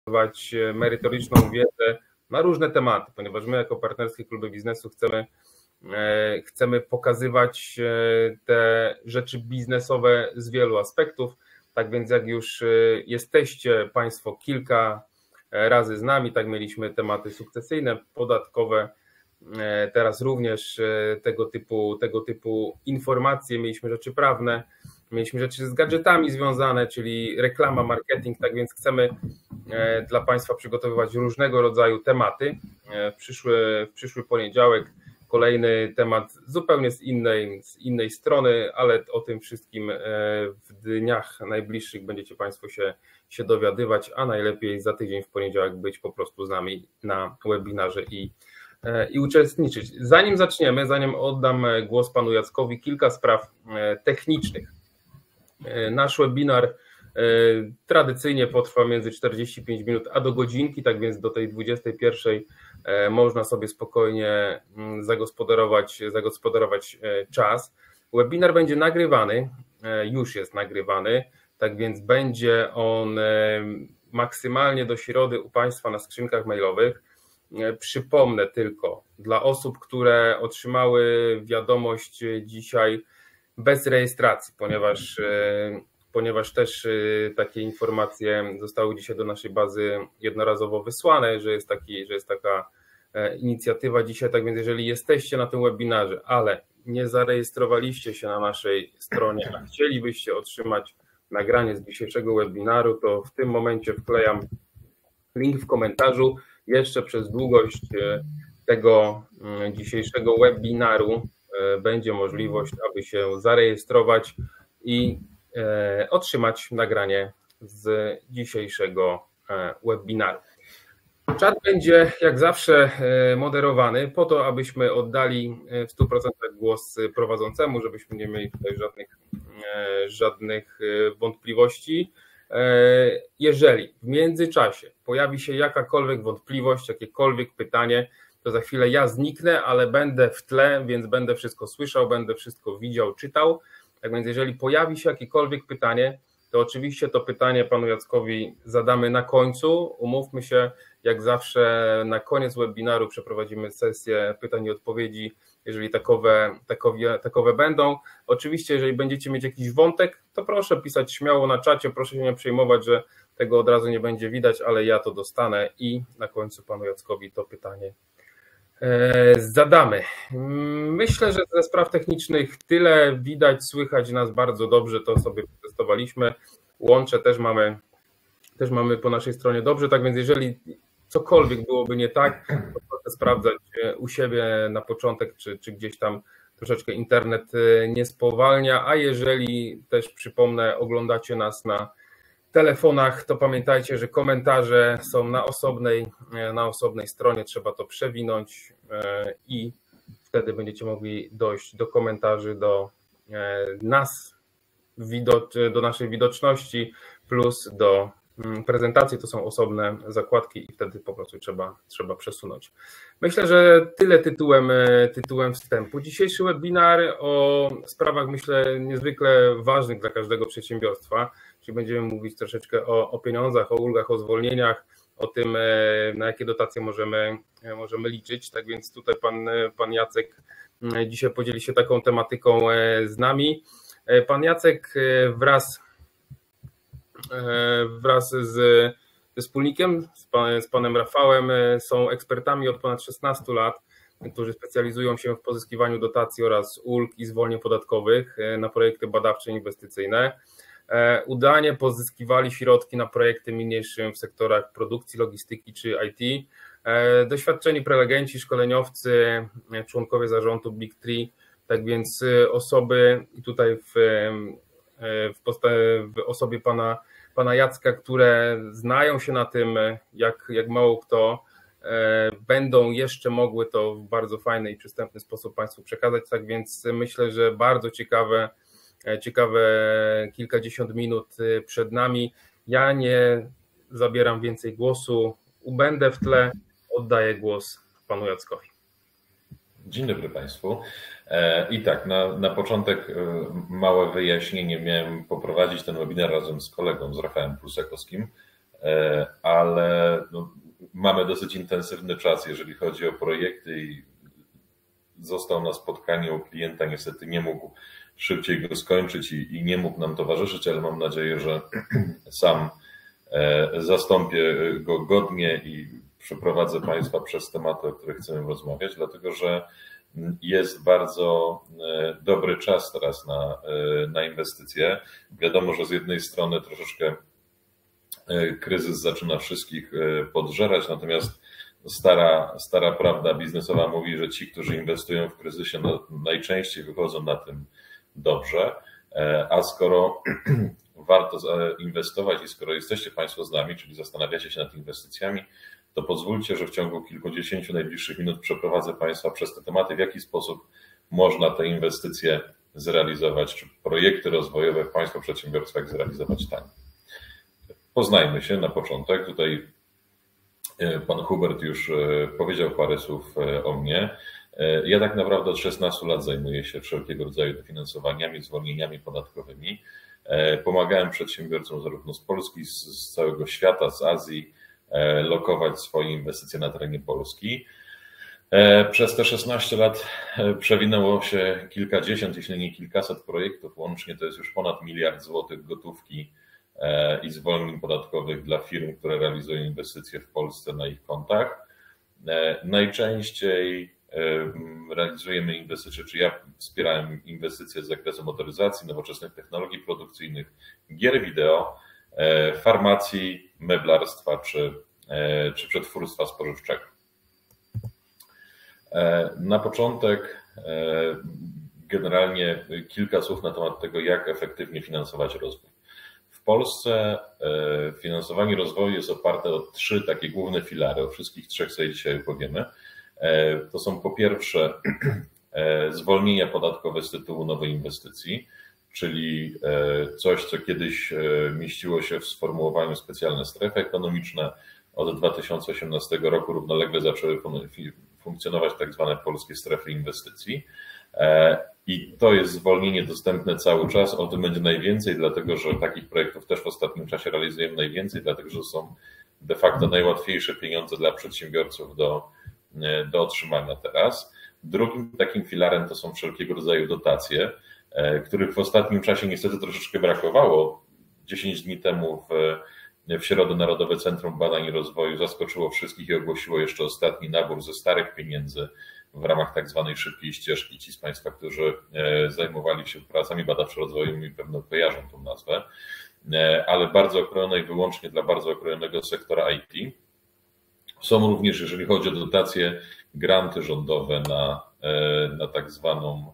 merytoryczną wiedzę na różne tematy, ponieważ my jako partnerskie kluby biznesu chcemy pokazywać te rzeczy biznesowe z wielu aspektów. Tak więc jak już jesteście Państwo kilka razy z nami, tak mieliśmy tematy sukcesyjne, podatkowe, teraz również tego typu informacje, mieliśmy rzeczy prawne, mieliśmy rzeczy z gadżetami związane, czyli reklama, marketing, tak więc chcemy dla Państwa przygotowywać różnego rodzaju tematy. W przyszły poniedziałek kolejny temat zupełnie z innej strony, ale o tym wszystkim w dniach najbliższych będziecie Państwo się dowiadywać, a najlepiej za tydzień w poniedziałek być po prostu z nami na webinarze i uczestniczyć. Zanim oddam głos panu Jackowi, kilka spraw technicznych. Nasz webinar tradycyjnie potrwa między 45 minut a do godzinki, tak więc do tej 21 można sobie spokojnie zagospodarować czas. Webinar będzie nagrywany, już jest nagrywany, tak więc będzie on maksymalnie do środy u Państwa na skrzynkach mailowych. Przypomnę tylko dla osób, które otrzymały wiadomość dzisiaj bez rejestracji, ponieważ też takie informacje zostały dzisiaj do naszej bazy jednorazowo wysłane, że jest taka inicjatywa dzisiaj, tak więc jeżeli jesteście na tym webinarze, ale nie zarejestrowaliście się na naszej stronie, a chcielibyście otrzymać nagranie z dzisiejszego webinaru, to w tym momencie wklejam link w komentarzu. Jeszcze przez długość tego dzisiejszego webinaru będzie możliwość, aby się zarejestrować i otrzymać nagranie z dzisiejszego webinaru. Czat będzie jak zawsze moderowany po to, abyśmy oddali w 100% głos prowadzącemu, żebyśmy nie mieli tutaj żadnych wątpliwości. Jeżeli w międzyczasie pojawi się jakakolwiek wątpliwość, jakiekolwiek pytanie, to za chwilę ja zniknę, ale będę w tle, więc będę wszystko słyszał, będę wszystko widział, czytał. Tak więc jeżeli pojawi się jakiekolwiek pytanie, to oczywiście to pytanie panu Jackowi zadamy na końcu. Umówmy się, jak zawsze na koniec webinaru przeprowadzimy sesję pytań i odpowiedzi, jeżeli takowe będą. Oczywiście, jeżeli będziecie mieć jakiś wątek, to proszę pisać śmiało na czacie, proszę się nie przejmować, że tego od razu nie będzie widać, ale ja to dostanę i na końcu panu Jackowi to pytanie zadamy. Myślę, że ze spraw technicznych tyle. Widać, słychać nas bardzo dobrze, to sobie testowaliśmy. Łącze też mamy po naszej stronie dobrze, tak więc jeżeli cokolwiek byłoby nie tak, to proszę sprawdzać u siebie na początek, czy gdzieś tam troszeczkę internet nie spowalnia, a jeżeli też przypomnę, oglądacie nas na telefonach, to pamiętajcie, że komentarze są na osobnej stronie, trzeba to przewinąć i wtedy będziecie mogli dojść do komentarzy, do nas, do naszej widoczności, plus do prezentacji, to są osobne zakładki i wtedy po prostu trzeba przesunąć. Myślę, że tyle tytułem wstępu. Dzisiejszy webinar o sprawach, myślę, niezwykle ważnych dla każdego przedsiębiorstwa, czyli będziemy mówić troszeczkę o pieniądzach, o ulgach, o zwolnieniach, o tym, na jakie dotacje możemy liczyć. Tak więc tutaj pan Jacek dzisiaj podzieli się taką tematyką z nami. Pan Jacek wraz z wspólnikiem, z panem Rafałem, są ekspertami od ponad 16 lat, którzy specjalizują się w pozyskiwaniu dotacji oraz ulg i zwolnień podatkowych na projekty badawcze i inwestycyjne. Udanie pozyskiwali środki na projekty mniejsze w sektorach produkcji, logistyki czy IT. Doświadczeni prelegenci, szkoleniowcy, członkowie zarządu Big Three, tak więc osoby i tutaj w osobie pana Jacka, które znają się na tym jak mało kto, będą jeszcze mogły to w bardzo fajny i przystępny sposób Państwu przekazać. Tak więc myślę, że bardzo ciekawe kilkadziesiąt minut przed nami. Ja nie zabieram więcej głosu, ubędę w tle, oddaję głos panu Jackowi. Dzień dobry Państwu. I tak, na początek małe wyjaśnienie. Miałem poprowadzić ten webinar razem z kolegą, z Rafałem Prusakowskim. ale no, mamy dosyć intensywny czas, jeżeli chodzi o projekty i został na spotkaniu u klienta, niestety nie mógł szybciej go skończyć i nie mógł nam towarzyszyć, ale mam nadzieję, że sam zastąpię go godnie i przeprowadzę Państwa przez tematy, o których chcemy rozmawiać, dlatego że jest bardzo dobry czas teraz na inwestycje. Wiadomo, że z jednej strony troszeczkę kryzys zaczyna wszystkich podżerać, natomiast stara prawda biznesowa mówi, że ci, którzy inwestują w kryzysie, najczęściej wychodzą na tym dobrze, a skoro warto inwestować i skoro jesteście Państwo z nami, czyli zastanawiacie się nad inwestycjami, to pozwólcie, że w ciągu kilkudziesięciu najbliższych minut przeprowadzę Państwa przez te tematy, w jaki sposób można te inwestycje zrealizować, czy projekty rozwojowe w Państwa przedsiębiorstwach zrealizować taniej. Poznajmy się na początek. Tutaj pan Hubert już powiedział parę słów o mnie. Ja tak naprawdę od 16 lat zajmuję się wszelkiego rodzaju dofinansowaniami, zwolnieniami podatkowymi. Pomagałem przedsiębiorcom zarówno z Polski, z całego świata, z Azji, lokować swoje inwestycje na terenie Polski. Przez te 16 lat przewinęło się kilkadziesiąt, jeśli nie kilkaset projektów. Łącznie to jest już ponad 1 miliard złotych gotówki i zwolnień podatkowych dla firm, które realizują inwestycje w Polsce na ich kontach. Najczęściej realizujemy inwestycje, czy ja wspierałem inwestycje z zakresu motoryzacji, nowoczesnych technologii produkcyjnych, gier wideo, farmacji, meblarstwa czy przetwórstwa spożywczego. Na początek generalnie kilka słów na temat tego, jak efektywnie finansować rozwój. W Polsce finansowanie rozwoju jest oparte o 3 takie główne filary. O wszystkich 3 sobie dzisiaj opowiemy. To są po pierwsze zwolnienia podatkowe z tytułu nowej inwestycji, czyli coś, co kiedyś mieściło się w sformułowaniu specjalne strefy ekonomiczne. Od 2018 roku równolegle zaczęły funkcjonować tak zwane polskie strefy inwestycji. I to jest zwolnienie dostępne cały czas. O tym będzie najwięcej, dlatego że takich projektów też w ostatnim czasie realizujemy najwięcej, dlatego że są de facto najłatwiejsze pieniądze dla przedsiębiorców do otrzymania teraz. Drugim takim filarem to są wszelkiego rodzaju dotacje, których w ostatnim czasie niestety troszeczkę brakowało. 10 dni temu w środę Narodowe Centrum Badań i Rozwoju zaskoczyło wszystkich i ogłosiło jeszcze ostatni nabór ze starych pieniędzy w ramach tak zwanej szybkiej ścieżki. Ci z Państwa, którzy zajmowali się pracami badawczo-rozwojowymi, pewno kojarzą tą nazwę, ale bardzo okrojonej wyłącznie dla bardzo okrojonego sektora IT. Są również, jeżeli chodzi o dotacje, granty rządowe na tak zwaną,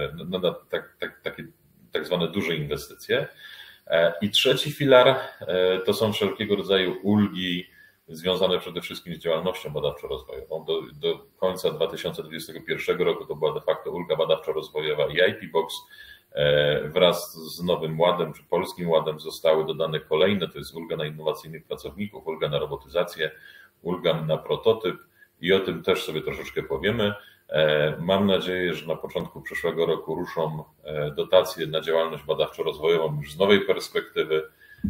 takie tak zwane duże inwestycje. I trzeci filar to są wszelkiego rodzaju ulgi związane przede wszystkim z działalnością badawczo-rozwojową. Do końca 2021 roku to była de facto ulga badawczo-rozwojowa i IP Box. Wraz z Nowym Ładem czy Polskim Ładem zostały dodane kolejne, to jest ulga na innowacyjnych pracowników, ulga na robotyzację, ulga na prototyp i o tym też sobie troszeczkę powiemy. Mam nadzieję, że na początku przyszłego roku ruszą dotacje na działalność badawczo-rozwojową już z nowej perspektywy,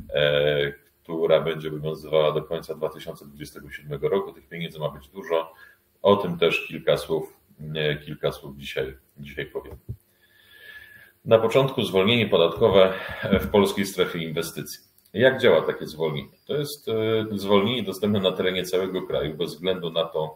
która będzie obowiązywała do końca 2027 roku. Tych pieniędzy ma być dużo. O tym też kilka słów dzisiaj powiem. Na początku zwolnienie podatkowe w polskiej strefie inwestycji. Jak działa takie zwolnienie? To jest zwolnienie dostępne na terenie całego kraju, bez względu na to,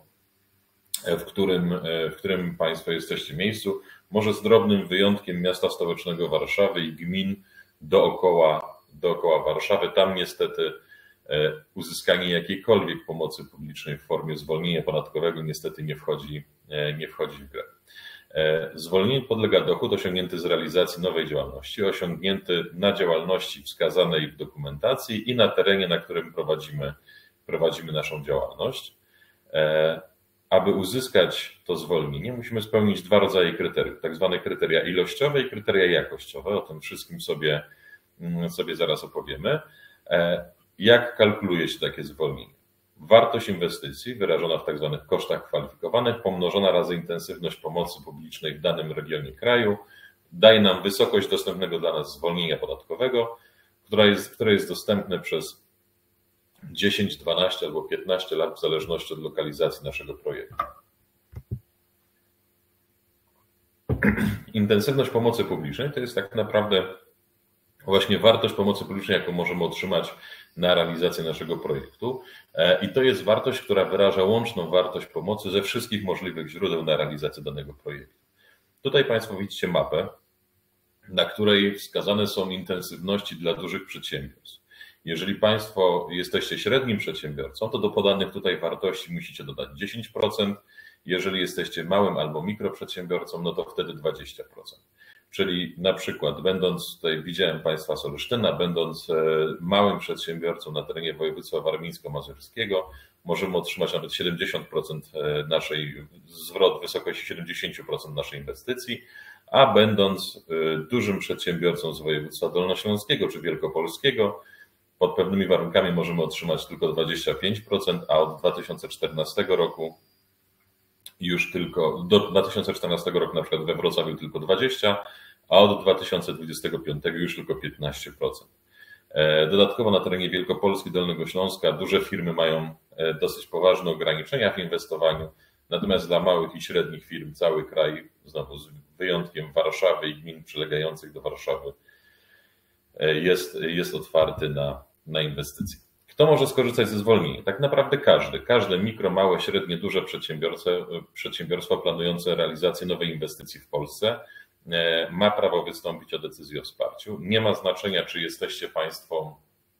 w którym Państwo jesteście miejscu, może z drobnym wyjątkiem miasta stołecznego Warszawy i gmin dookoła Warszawy. Tam niestety uzyskanie jakiejkolwiek pomocy publicznej w formie zwolnienia podatkowego niestety nie wchodzi w grę. Zwolnieniu podlega dochód osiągnięty z realizacji nowej działalności, osiągnięty na działalności wskazanej w dokumentacji i na terenie, na którym prowadzimy naszą działalność. Aby uzyskać to zwolnienie, musimy spełnić 2 rodzaje kryteriów, tak zwane kryteria ilościowe i kryteria jakościowe. O tym wszystkim sobie zaraz opowiemy. Jak kalkuluje się takie zwolnienie? Wartość inwestycji wyrażona w tak zwanych kosztach kwalifikowanych, pomnożona razy intensywność pomocy publicznej w danym regionie kraju, daje nam wysokość dostępnego dla nas zwolnienia podatkowego, które jest dostępne przez 10, 12 albo 15 lat w zależności od lokalizacji naszego projektu. Intensywność pomocy publicznej to jest tak naprawdę właśnie wartość pomocy publicznej, jaką możemy otrzymać na realizację naszego projektu. I to jest wartość, która wyraża łączną wartość pomocy ze wszystkich możliwych źródeł na realizację danego projektu. Tutaj Państwo widzicie mapę, na której wskazane są intensywności dla dużych przedsiębiorstw. Jeżeli Państwo jesteście średnim przedsiębiorcą, to do podanych tutaj wartości musicie dodać 10%. Jeżeli jesteście małym albo mikroprzedsiębiorcą, no to wtedy 20%. Czyli na przykład będąc, tutaj widziałem Państwa z Olsztyna, będąc małym przedsiębiorcą na terenie województwa warmińsko-mazurskiego, możemy otrzymać nawet 70% zwrot w wysokości 70% naszej inwestycji, a będąc dużym przedsiębiorcą z województwa dolnośląskiego czy wielkopolskiego, pod pewnymi warunkami możemy otrzymać tylko 25%, a od 2014 roku już tylko, do 2014 roku na przykład we Wrocławiu tylko 20%, a od 2025 już tylko 15%. Dodatkowo na terenie Wielkopolski, Dolnego Śląska duże firmy mają dosyć poważne ograniczenia w inwestowaniu, natomiast dla małych i średnich firm cały kraj, znowu z wyjątkiem Warszawy i gmin przylegających do Warszawy, jest otwarty na inwestycje. Kto może skorzystać ze zwolnienia? Tak naprawdę każde mikro, małe, średnie, duże przedsiębiorstwo planujące realizację nowej inwestycji w Polsce ma prawo wystąpić o decyzję o wsparciu. Nie ma znaczenia, czy jesteście Państwo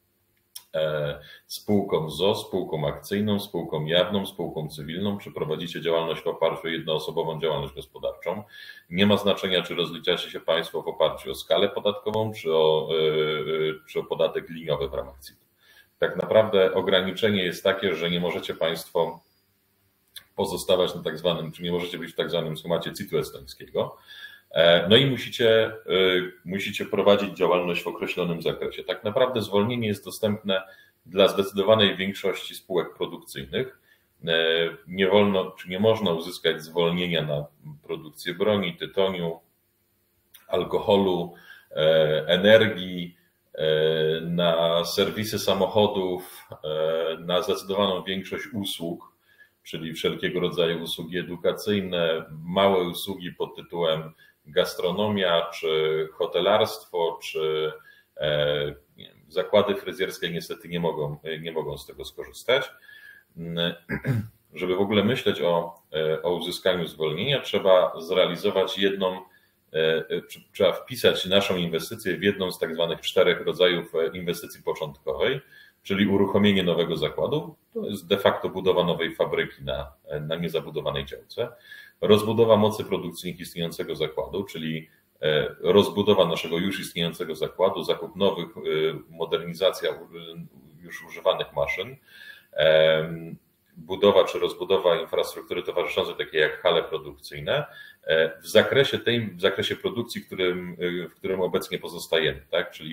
spółką ZO, spółką akcyjną, spółką jawną, spółką cywilną, czy prowadzicie działalność w oparciu o jednoosobową działalność gospodarczą. Nie ma znaczenia, czy rozliczacie się Państwo w oparciu o skalę podatkową, czy o podatek liniowy w ramach CIT. Tak naprawdę ograniczenie jest takie, że nie możecie Państwo pozostawać na tak zwanym, czy nie możecie być w tak zwanym schemacie CIT-u estońskiego. No i musicie prowadzić działalność w określonym zakresie. Tak naprawdę zwolnienie jest dostępne dla zdecydowanej większości spółek produkcyjnych. Nie można uzyskać zwolnienia na produkcję broni, tytoniu, alkoholu, energii, na serwisy samochodów, na zdecydowaną większość usług, czyli wszelkiego rodzaju usługi edukacyjne, małe usługi pod tytułem gastronomia, czy hotelarstwo, czy zakłady fryzjerskie niestety nie mogą z tego skorzystać. Żeby w ogóle myśleć o uzyskaniu zwolnienia, trzeba zrealizować trzeba wpisać naszą inwestycję w jedną z tak zwanych 4 rodzajów inwestycji początkowej, czyli uruchomienie nowego zakładu, to jest de facto budowa nowej fabryki na niezabudowanej działce, rozbudowa mocy produkcyjnych istniejącego zakładu, czyli rozbudowa naszego już istniejącego zakładu, zakup nowych, modernizacja już używanych maszyn, budowa czy rozbudowa infrastruktury towarzyszącej, takiej jak hale produkcyjne, w zakresie produkcji, w którym obecnie pozostajemy, tak? Czyli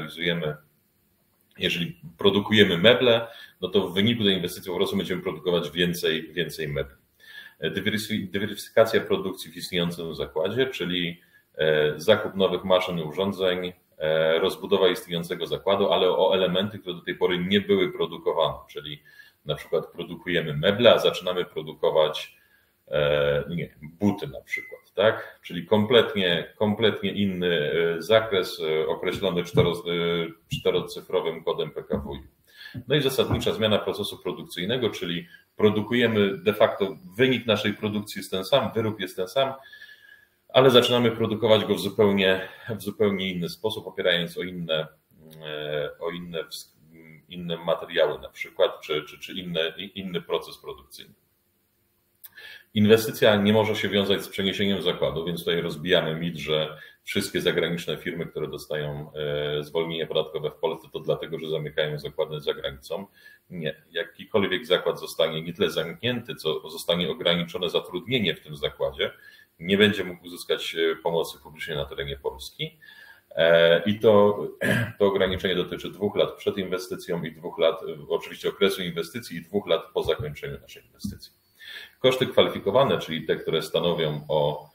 jeżeli produkujemy meble, no to w wyniku tej inwestycji po prostu będziemy produkować więcej mebli. Dywersyfikacja produkcji w istniejącym zakładzie, czyli zakup nowych maszyn i urządzeń, rozbudowa istniejącego zakładu, ale o elementy, które do tej pory nie były produkowane, czyli na przykład produkujemy meble, a zaczynamy produkować buty na przykład, tak? Czyli kompletnie inny zakres określony czterocyfrowym kodem PKWiU. No i zasadnicza zmiana procesu produkcyjnego, czyli produkujemy de facto, wynik naszej produkcji jest ten sam, wyrób jest ten sam, ale zaczynamy produkować go w zupełnie inny sposób, opierając o inne materiały na przykład, czy inny proces produkcyjny. Inwestycja nie może się wiązać z przeniesieniem zakładu, więc tutaj rozbijamy mit, że wszystkie zagraniczne firmy, które dostają zwolnienie podatkowe w Polsce, to dlatego, że zamykają zakłady za granicą. Nie. Jakikolwiek zakład zostanie nie tyle zamknięty, co zostanie ograniczone zatrudnienie w tym zakładzie, nie będzie mógł uzyskać pomocy publicznej na terenie Polski. I to ograniczenie dotyczy 2 lat przed inwestycją i 2 lat, oczywiście okresu inwestycji i 2 lat po zakończeniu naszej inwestycji. Koszty kwalifikowane, czyli te, które stanowią o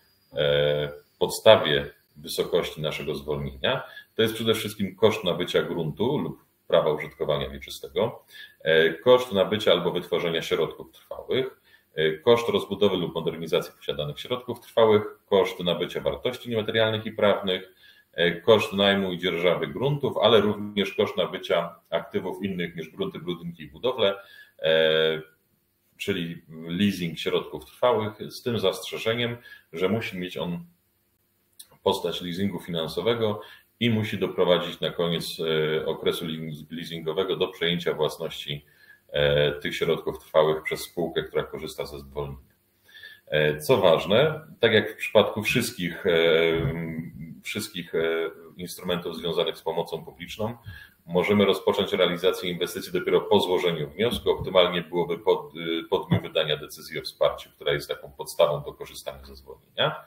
podstawie wysokości naszego zwolnienia, to jest przede wszystkim koszt nabycia gruntu lub prawa użytkowania wieczystego, koszt nabycia albo wytworzenia środków trwałych, koszt rozbudowy lub modernizacji posiadanych środków trwałych, koszt nabycia wartości niematerialnych i prawnych, koszt najmu i dzierżawy gruntów, ale również koszt nabycia aktywów innych niż grunty, budynki i budowle, czyli leasing środków trwałych, z tym zastrzeżeniem, że musi mieć on postać leasingu finansowego i musi doprowadzić na koniec okresu leasingowego do przejęcia własności tych środków trwałych przez spółkę, która korzysta ze zwolnienia. Co ważne, tak jak w przypadku wszystkich instrumentów związanych z pomocą publiczną, możemy rozpocząć realizację inwestycji dopiero po złożeniu wniosku. Optymalnie byłoby po dniu wydania decyzji o wsparciu, która jest taką podstawą do korzystania ze zwolnienia.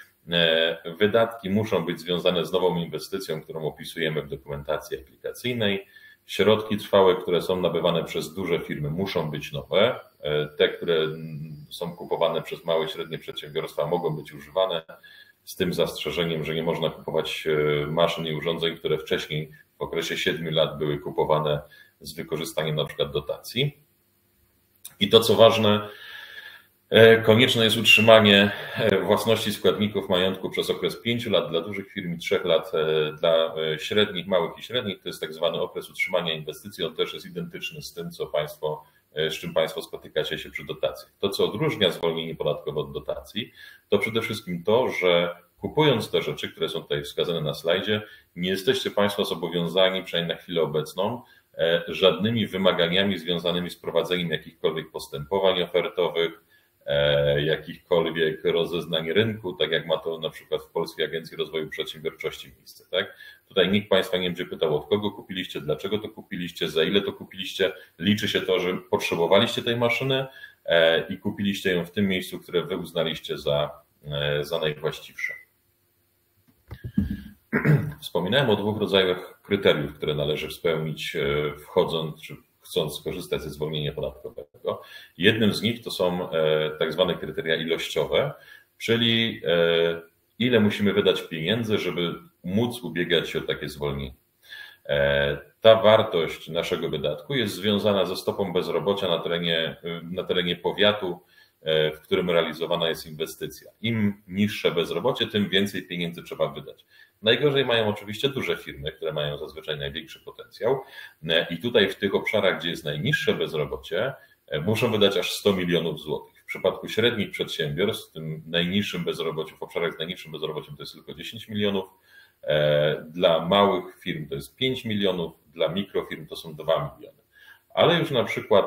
Wydatki muszą być związane z nową inwestycją, którą opisujemy w dokumentacji aplikacyjnej. Środki trwałe, które są nabywane przez duże firmy, muszą być nowe. Te, które są kupowane przez małe i średnie przedsiębiorstwa, mogą być używane, z tym zastrzeżeniem, że nie można kupować maszyn i urządzeń, które wcześniej w okresie 7 lat były kupowane z wykorzystaniem na przykład dotacji. I to, co ważne, konieczne jest utrzymanie własności składników majątku przez okres 5 lat dla dużych firm i 3 lat dla średnich, małych i średnich. To jest tak zwany okres utrzymania inwestycji. On też jest identyczny z tym, z czym Państwo spotykacie się przy dotacjach. To, co odróżnia zwolnienie podatkowe od dotacji, to przede wszystkim to, że kupując te rzeczy, które są tutaj wskazane na slajdzie, nie jesteście Państwo zobowiązani, przynajmniej na chwilę obecną, żadnymi wymaganiami związanymi z prowadzeniem jakichkolwiek postępowań ofertowych, jakichkolwiek rozeznań rynku, tak jak ma to na przykład w Polskiej Agencji Rozwoju Przedsiębiorczości miejsce. Tak? Tutaj nikt Państwa nie będzie pytał, od kogo kupiliście, dlaczego to kupiliście, za ile to kupiliście. Liczy się to, że potrzebowaliście tej maszyny i kupiliście ją w tym miejscu, które Wy uznaliście za najwłaściwsze. Wspominałem o 2 rodzajach kryteriów, które należy spełnić wchodząc czy chcąc skorzystać ze zwolnienia podatkowego. Jednym z nich to są tak zwane kryteria ilościowe, czyli ile musimy wydać pieniędzy, żeby móc ubiegać się o takie zwolnienie. Ta wartość naszego wydatku jest związana ze stopą bezrobocia na terenie powiatu, w którym realizowana jest inwestycja. Im niższe bezrobocie, tym więcej pieniędzy trzeba wydać. Najgorzej mają oczywiście duże firmy, które mają zazwyczaj największy potencjał i tutaj w tych obszarach, gdzie jest najniższe bezrobocie, muszą wydać aż 100 milionów złotych. W przypadku średnich przedsiębiorstw, w tym najniższym bezrobociu, w obszarach z najniższym bezrobociem to jest tylko 10 milionów, dla małych firm to jest 5 milionów, dla mikrofirm to są 2 miliony. Ale już na przykład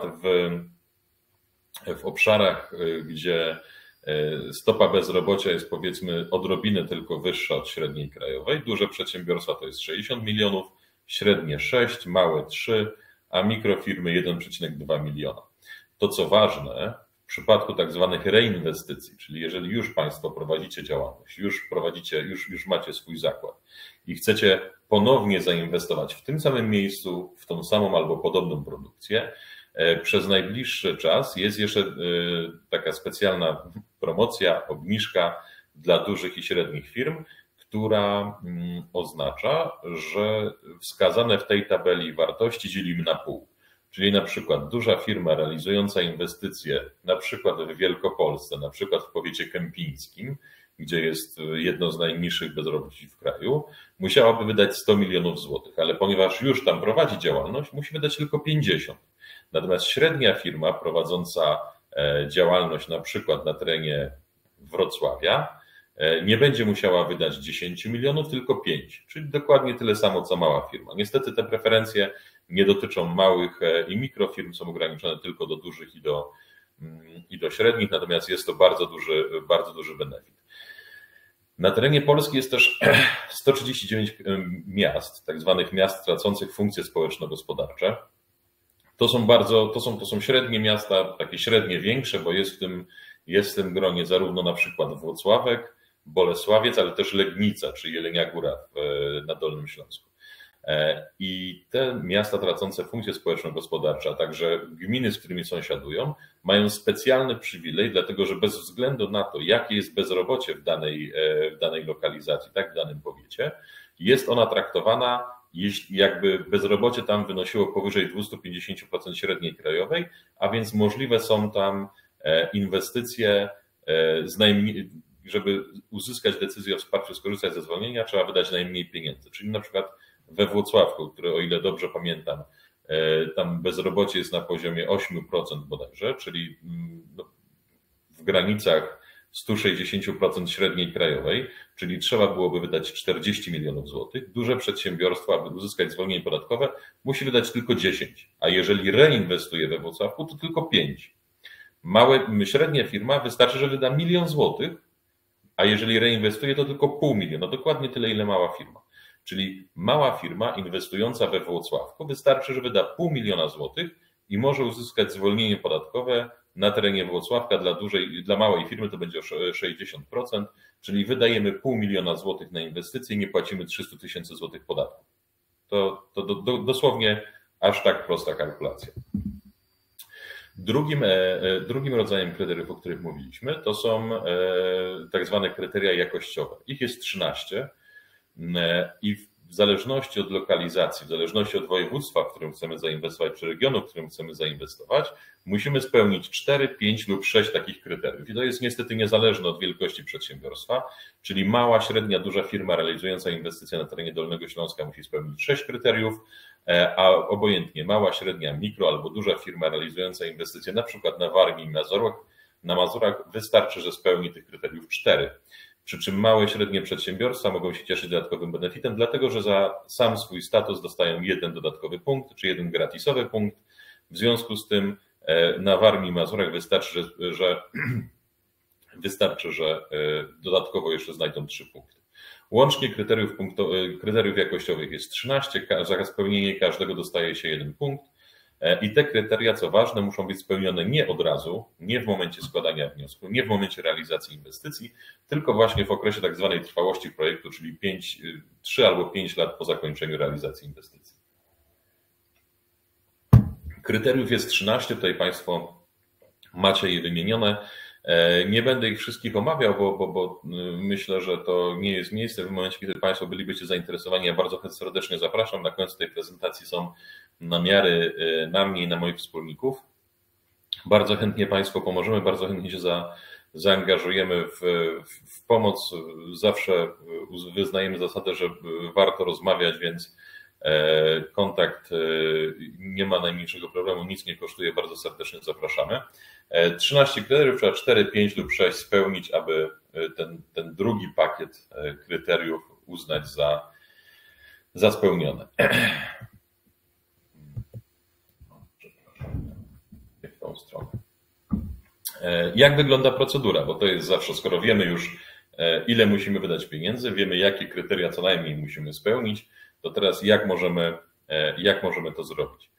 w obszarach, gdzie stopa bezrobocia jest powiedzmy odrobinę tylko wyższa od średniej krajowej, duże przedsiębiorstwa to jest 60 milionów, średnie 6, małe 3, a mikrofirmy 1,2 miliona. To co ważne, w przypadku tak zwanych reinwestycji, czyli jeżeli już Państwo prowadzicie działalność, już macie swój zakład i chcecie ponownie zainwestować w tym samym miejscu, w tą samą albo podobną produkcję, przez najbliższy czas jest jeszcze taka specjalna promocja, obniżka dla dużych i średnich firm, która oznacza, że wskazane w tej tabeli wartości dzielimy na pół. Czyli na przykład duża firma realizująca inwestycje, na przykład w Wielkopolsce, na przykład w powiecie kępińskim, gdzie jest jedno z najniższych bezroboci w kraju, musiałaby wydać 100 milionów złotych, ale ponieważ już tam prowadzi działalność, musi wydać tylko 50. Natomiast średnia firma prowadząca działalność na przykład na terenie Wrocławia nie będzie musiała wydać 10 milionów, tylko 5, czyli dokładnie tyle samo co mała firma. Niestety te preferencje nie dotyczą małych i mikrofirm, są ograniczone tylko do dużych i do średnich, natomiast jest to bardzo duży benefit. Na terenie Polski jest też 139 miast, tak zwanych miast tracących funkcje społeczno-gospodarcze. To są średnie miasta, takie średnie większe, bo jest w tym gronie zarówno na przykład Włocławek, Bolesławiec, ale też Legnica czy Jelenia Góra na Dolnym Śląsku. I te miasta tracące funkcje społeczno-gospodarcze, a także gminy, z którymi sąsiadują, mają specjalny przywilej, dlatego że bez względu na to, jakie jest bezrobocie w danej lokalizacji, tak w danym powiecie, jest ona traktowana jeśli jakby bezrobocie tam wynosiło powyżej 250% średniej krajowej, a więc możliwe są tam inwestycje, żeby uzyskać decyzję o wsparciu, skorzystać ze zwolnienia, trzeba wydać najmniej pieniędzy. Czyli na przykład we Włocławku, które o ile dobrze pamiętam, tam bezrobocie jest na poziomie 8% bodajże, czyli w granicach 160% średniej krajowej, czyli trzeba byłoby wydać 40 milionów złotych. Duże przedsiębiorstwo, aby uzyskać zwolnienie podatkowe, musi wydać tylko 10, a jeżeli reinwestuje we Włocławku, to tylko 5. Średnia firma wystarczy, że wyda 1 000 000 złotych, a jeżeli reinwestuje, to tylko 500 000, dokładnie tyle, ile mała firma. Czyli mała firma inwestująca we Włocławku wystarczy, że wyda 500 000 złotych i może uzyskać zwolnienie podatkowe na terenie Włocławka. Dla małej firmy to będzie o 60%, czyli wydajemy 500 000 złotych na inwestycje i nie płacimy 300 000 złotych podatku. To dosłownie aż tak prosta kalkulacja. Drugim rodzajem kryteriów, o których mówiliśmy, to są tak zwane kryteria jakościowe. Ich jest 13 i w zależności od lokalizacji, w zależności od województwa, w którym chcemy zainwestować, czy regionu, w którym chcemy zainwestować, musimy spełnić 4, 5 lub 6 takich kryteriów. I to jest niestety niezależne od wielkości przedsiębiorstwa, czyli mała, średnia, duża firma realizująca inwestycje na terenie Dolnego Śląska musi spełnić 6 kryteriów, a obojętnie mała, średnia, mikro albo duża firma realizująca inwestycje na przykład na Warmii i na Mazurach wystarczy, że spełni tych kryteriów 4. Przy czym małe i średnie przedsiębiorstwa mogą się cieszyć dodatkowym benefitem, dlatego że za sam swój status dostają 1 dodatkowy punkt, czy 1 gratisowy punkt. W związku z tym na Warmii i Mazurach wystarczy, że dodatkowo jeszcze znajdą 3 punkty. Łącznie kryteriów jakościowych jest 13, za spełnienie każdego dostaje się 1 punkt. I te kryteria, co ważne, muszą być spełnione nie od razu, nie w momencie składania wniosku, nie w momencie realizacji inwestycji, tylko właśnie w okresie tak zwanej trwałości projektu, czyli 3 albo 5 lat po zakończeniu realizacji inwestycji. Kryteriów jest 13, tutaj Państwo macie je wymienione. Nie będę ich wszystkich omawiał, bo myślę, że to nie jest miejsce. W momencie, kiedy Państwo bylibyście zainteresowani, ja bardzo serdecznie zapraszam. Na końcu tej prezentacji są namiary na mnie i na moich wspólników. Bardzo chętnie Państwu pomożemy, bardzo chętnie się zaangażujemy w pomoc. Zawsze wyznajemy zasadę, że warto rozmawiać, więc kontakt nie ma najmniejszego problemu, nic nie kosztuje, bardzo serdecznie zapraszamy. 13 kryteriów, trzeba 4, 5 lub 6 spełnić, aby ten drugi pakiet kryteriów uznać za spełnione. W tą stronę. Jak wygląda procedura? Bo to jest zawsze, skoro wiemy już, ile musimy wydać pieniędzy, wiemy, jakie kryteria co najmniej musimy spełnić, to teraz jak możemy to zrobić?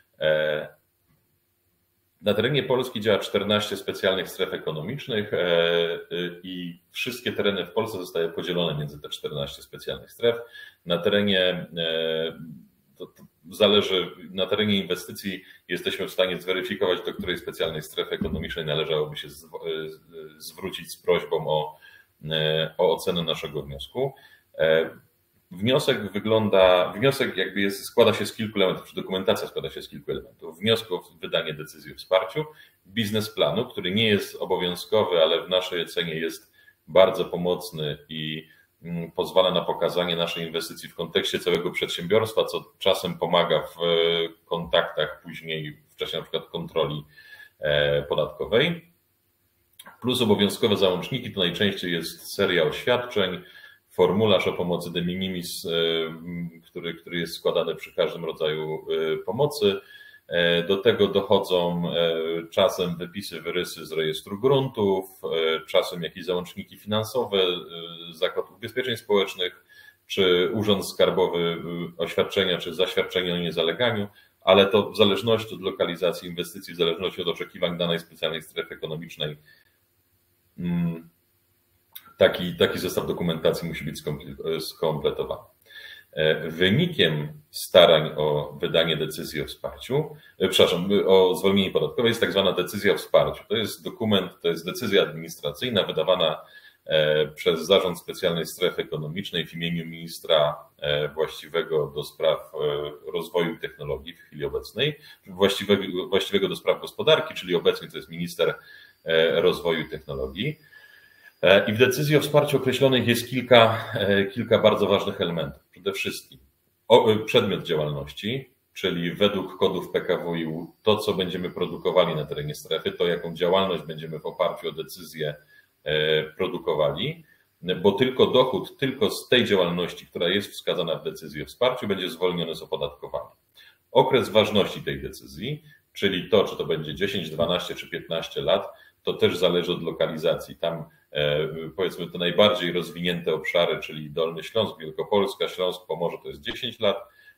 Na terenie Polski działa 14 specjalnych stref ekonomicznych i wszystkie tereny w Polsce zostały podzielone między te 14 specjalnych stref. Na terenie na terenie inwestycji jesteśmy w stanie zweryfikować, do której specjalnej strefy ekonomicznej należałoby się zwrócić z prośbą o ocenę naszego wniosku. Wniosek składa się z kilku elementów, czy dokumentacja składa się z kilku elementów. Wniosku o wydanie decyzji o wsparciu, biznesplanu, który nie jest obowiązkowy, ale w naszej ocenie jest bardzo pomocny i pozwala na pokazanie naszej inwestycji w kontekście całego przedsiębiorstwa, co czasem pomaga w kontaktach później w czasie na przykład kontroli podatkowej. Plus obowiązkowe załączniki to najczęściej jest seria oświadczeń, formularz o pomocy de minimis, który jest składany przy każdym rodzaju pomocy. Do tego dochodzą czasem wypisy, wyrysy z rejestru gruntów, czasem jakieś załączniki finansowe, Zakład Ubezpieczeń Społecznych, czy Urząd Skarbowy oświadczenia, czy zaświadczenie o niezaleganiu, ale to w zależności od lokalizacji inwestycji, w zależności od oczekiwań danej specjalnej strefy ekonomicznej, taki zestaw dokumentacji musi być skompletowany. Wynikiem starań o wydanie decyzji o wsparciu, o zwolnieniu podatkowym jest tak zwana decyzja o wsparciu. To jest dokument, to jest decyzja administracyjna wydawana przez Zarząd Specjalnej Strefy Ekonomicznej w imieniu ministra właściwego do spraw rozwoju i technologii w chwili obecnej, właściwego do spraw gospodarki, czyli obecnie to jest minister rozwoju i technologii. I w decyzji o wsparciu określonych jest kilka bardzo ważnych elementów. Przede wszystkim przedmiot działalności, czyli według kodów PKWiU to, co będziemy produkowali na terenie strefy, to jaką działalność będziemy w oparciu o decyzję produkowali, bo tylko dochód tylko z tej działalności, która jest wskazana w decyzji o wsparciu, będzie zwolniony z opodatkowania. Okres ważności tej decyzji, czyli to, czy to będzie 10, 12 czy 15 lat, to też zależy od lokalizacji. Tam powiedzmy te najbardziej rozwinięte obszary, czyli Dolny Śląsk, Wielkopolska, Śląsk, Pomorze to jest 10 lat,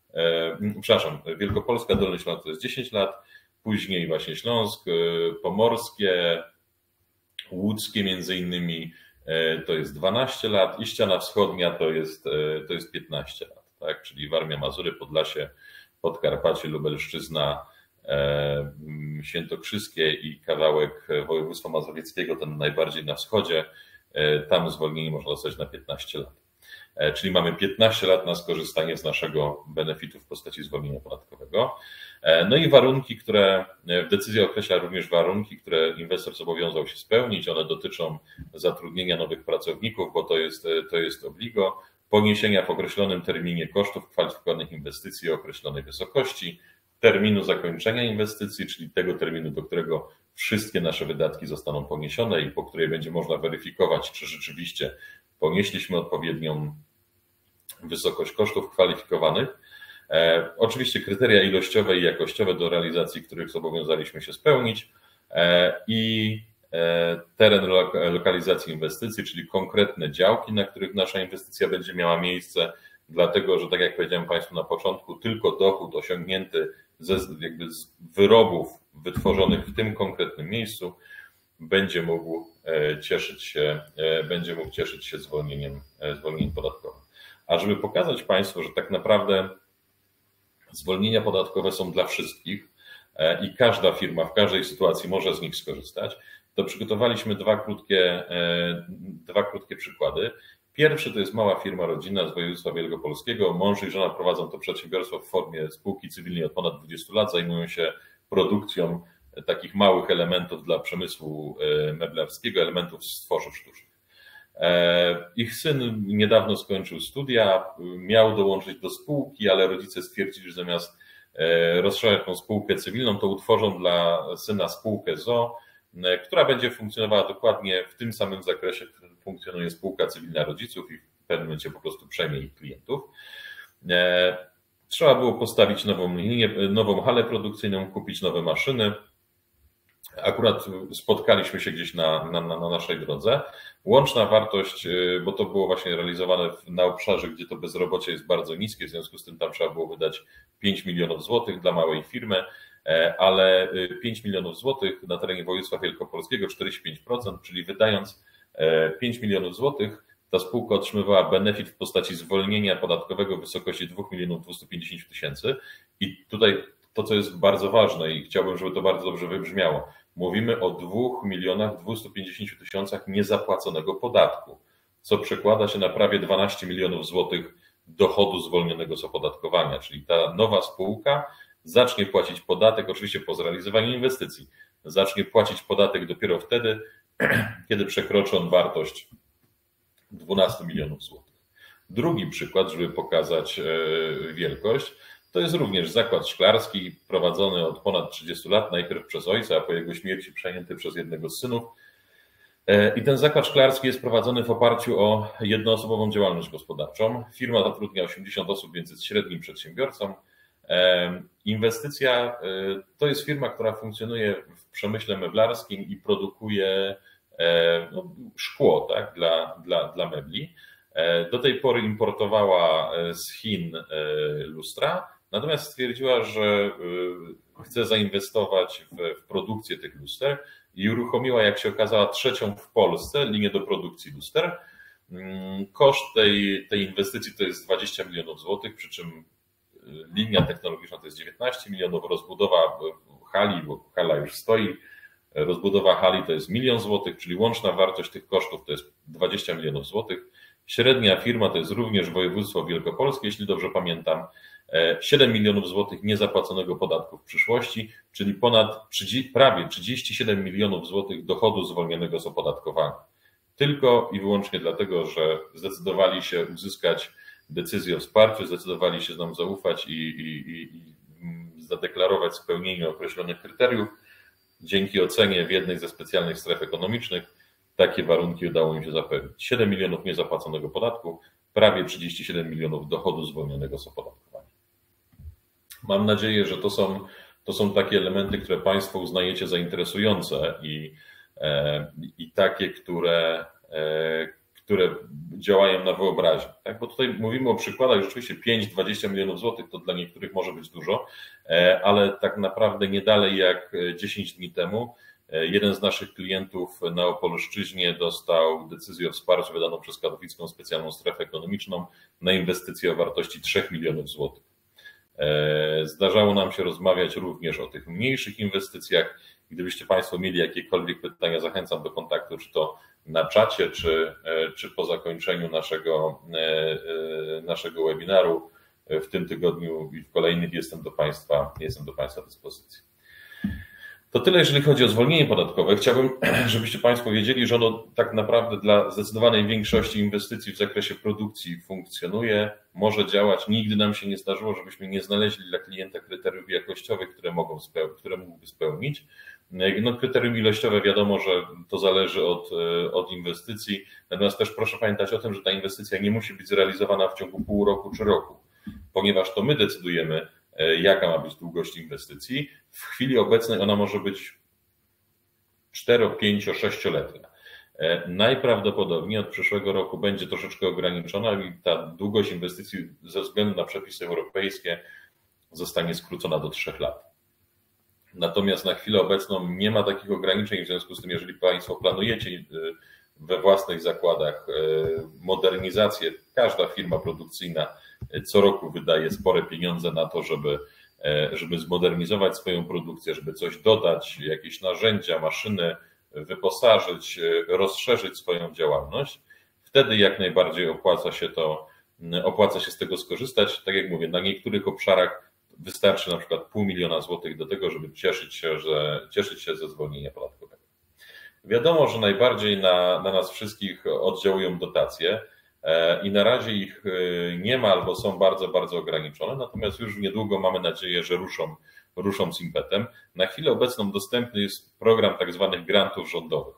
Wielkopolska, Dolny Śląsk to jest 10 lat, później właśnie Śląsk, Pomorskie, Łódzkie między innymi to jest 12 lat i ściana wschodnia to jest 15 lat, tak? Czyli Warmia, Mazury, Podlasie, Podkarpacie, Lubelszczyzna, Świętokrzyskie i kawałek województwa mazowieckiego, ten najbardziej na wschodzie, tam zwolnienie można dostać na 15 lat. Czyli mamy 15 lat na skorzystanie z naszego benefitu w postaci zwolnienia podatkowego. No i warunki, które w decyzji określa również warunki, które inwestor zobowiązał się spełnić. One dotyczą zatrudnienia nowych pracowników, bo to jest obligo, poniesienia w określonym terminie kosztów kwalifikowanych inwestycji o określonej wysokości, terminu zakończenia inwestycji, czyli tego terminu, do którego wszystkie nasze wydatki zostaną poniesione i po której będzie można weryfikować, czy rzeczywiście ponieśliśmy odpowiednią wysokość kosztów kwalifikowanych. Oczywiście kryteria ilościowe i jakościowe do realizacji których zobowiązaliśmy się spełnić i teren lokalizacji inwestycji, czyli konkretne działki, na których nasza inwestycja będzie miała miejsce, dlatego że tak jak powiedziałem Państwu na początku, tylko dochód osiągnięty z wyrobów wytworzonych w tym konkretnym miejscu będzie mógł cieszyć się zwolnieniem podatkowym. A żeby pokazać Państwu, że tak naprawdę zwolnienia podatkowe są dla wszystkich i każda firma w każdej sytuacji może z nich skorzystać, to przygotowaliśmy dwa krótkie przykłady. Pierwszy to jest mała firma rodzinna z województwa wielkopolskiego. Mąż i żona prowadzą to przedsiębiorstwo w formie spółki cywilnej od ponad 20 lat. Zajmują się produkcją takich małych elementów dla przemysłu meblarskiego, elementów z tworzyw sztucznych. Ich syn niedawno skończył studia, miał dołączyć do spółki, ale rodzice stwierdzili, że zamiast rozszerzać tą spółkę cywilną, to utworzą dla syna spółkę z o.o., która będzie funkcjonowała dokładnie w tym samym zakresie, w którym funkcjonuje spółka cywilna rodziców i w pewnym momencie po prostu przejmie ich klientów. Trzeba było postawić nową halę produkcyjną, kupić nowe maszyny. Akurat spotkaliśmy się gdzieś na naszej drodze. Łączna wartość, bo to było właśnie realizowane na obszarze, gdzie to bezrobocie jest bardzo niskie, w związku z tym tam trzeba było wydać 5 milionów złotych dla małej firmy, ale 5 milionów złotych na terenie województwa wielkopolskiego 45%, czyli wydając 5 milionów złotych, ta spółka otrzymywała benefit w postaci zwolnienia podatkowego w wysokości 2 250 000. I tutaj to, co jest bardzo ważne i chciałbym, żeby to bardzo dobrze wybrzmiało, mówimy o 2 250 000 niezapłaconego podatku, co przekłada się na prawie 12 milionów złotych dochodu zwolnionego z opodatkowania, czyli ta nowa spółka zacznie płacić podatek, oczywiście po zrealizowaniu inwestycji, zacznie płacić podatek dopiero wtedy, kiedy przekroczy on wartość 12 milionów złotych. Drugi przykład, żeby pokazać wielkość, to jest również zakład szklarski prowadzony od ponad 30 lat, najpierw przez ojca, a po jego śmierci przejęty przez jednego z synów. I ten zakład szklarski jest prowadzony w oparciu o jednoosobową działalność gospodarczą. Firma zatrudnia 80 osób, więc jest średnim przedsiębiorcą. Inwestycja to jest firma, która funkcjonuje w przemyśle meblarskim i produkuje szkło, tak, dla mebli. Do tej pory importowała z Chin lustra, natomiast stwierdziła, że chce zainwestować w produkcję tych luster i uruchomiła, jak się okazała, trzecią w Polsce linię do produkcji luster. Koszt tej inwestycji to jest 20 milionów złotych, przy czym linia technologiczna to jest 19 milionów, rozbudowa hali, bo hala już stoi, Rozbudowa hali to jest 1 000 000 złotych, czyli łączna wartość tych kosztów to jest 20 milionów złotych. Średnia firma to jest również województwo wielkopolskie, jeśli dobrze pamiętam, 7 milionów złotych niezapłaconego podatku w przyszłości, czyli prawie 37 milionów złotych dochodu zwolnionego z opodatkowania. Tylko i wyłącznie dlatego, że zdecydowali się uzyskać decyzję o wsparciu, zdecydowali się nam zaufać i zadeklarować spełnienie określonych kryteriów. Dzięki ocenie w jednej ze specjalnych stref ekonomicznych takie warunki udało im się zapewnić. 7 milionów niezapłaconego podatku, prawie 37 milionów dochodu zwolnionego z opodatkowania. Mam nadzieję, że to są takie elementy, które Państwo uznajecie za interesujące i takie, które działają na wyobraźnię. Tak? Bo tutaj mówimy o przykładach, że rzeczywiście 5-20 milionów złotych to dla niektórych może być dużo, ale tak naprawdę nie dalej jak 10 dni temu jeden z naszych klientów na Opolszczyźnie dostał decyzję o wsparciu wydaną przez Katowicką Specjalną Strefę Ekonomiczną na inwestycje o wartości 3 milionów złotych. Zdarzało nam się rozmawiać również o tych mniejszych inwestycjach. Gdybyście Państwo mieli jakiekolwiek pytania, zachęcam do kontaktu, czy to na czacie, czy po zakończeniu naszego webinaru w tym tygodniu i w kolejnych jestem do Państwa dyspozycji. To tyle, jeżeli chodzi o zwolnienie podatkowe. Chciałbym, żebyście Państwo wiedzieli, że ono tak naprawdę dla zdecydowanej większości inwestycji w zakresie produkcji funkcjonuje, może działać. Nigdy nam się nie zdarzyło, żebyśmy nie znaleźli dla klienta kryteriów jakościowych, które mógłby spełnić. No, kryterium ilościowe wiadomo, że to zależy od inwestycji, natomiast też proszę pamiętać o tym, że ta inwestycja nie musi być zrealizowana w ciągu pół roku czy roku, ponieważ to my decydujemy, jaka ma być długość inwestycji. W chwili obecnej ona może być 4, 5, 6-letnia. Najprawdopodobniej od przyszłego roku będzie troszeczkę ograniczona i ta długość inwestycji ze względu na przepisy europejskie zostanie skrócona do 3 lat. Natomiast na chwilę obecną nie ma takich ograniczeń, w związku z tym, jeżeli Państwo planujecie we własnych zakładach modernizację, każda firma produkcyjna co roku wydaje spore pieniądze na to, żeby zmodernizować swoją produkcję, żeby coś dodać, jakieś narzędzia, maszyny, wyposażyć, rozszerzyć swoją działalność. Wtedy jak najbardziej opłaca się z tego skorzystać. Tak jak mówię, na niektórych obszarach wystarczy na przykład 500 000 złotych do tego, żeby cieszyć się ze zwolnienia podatkowego. Wiadomo, że najbardziej na nas wszystkich oddziałują dotacje i na razie ich nie ma albo są bardzo, bardzo ograniczone, natomiast już niedługo mamy nadzieję, że ruszą z impetem. Na chwilę obecną dostępny jest program tak zwanych grantów rządowych.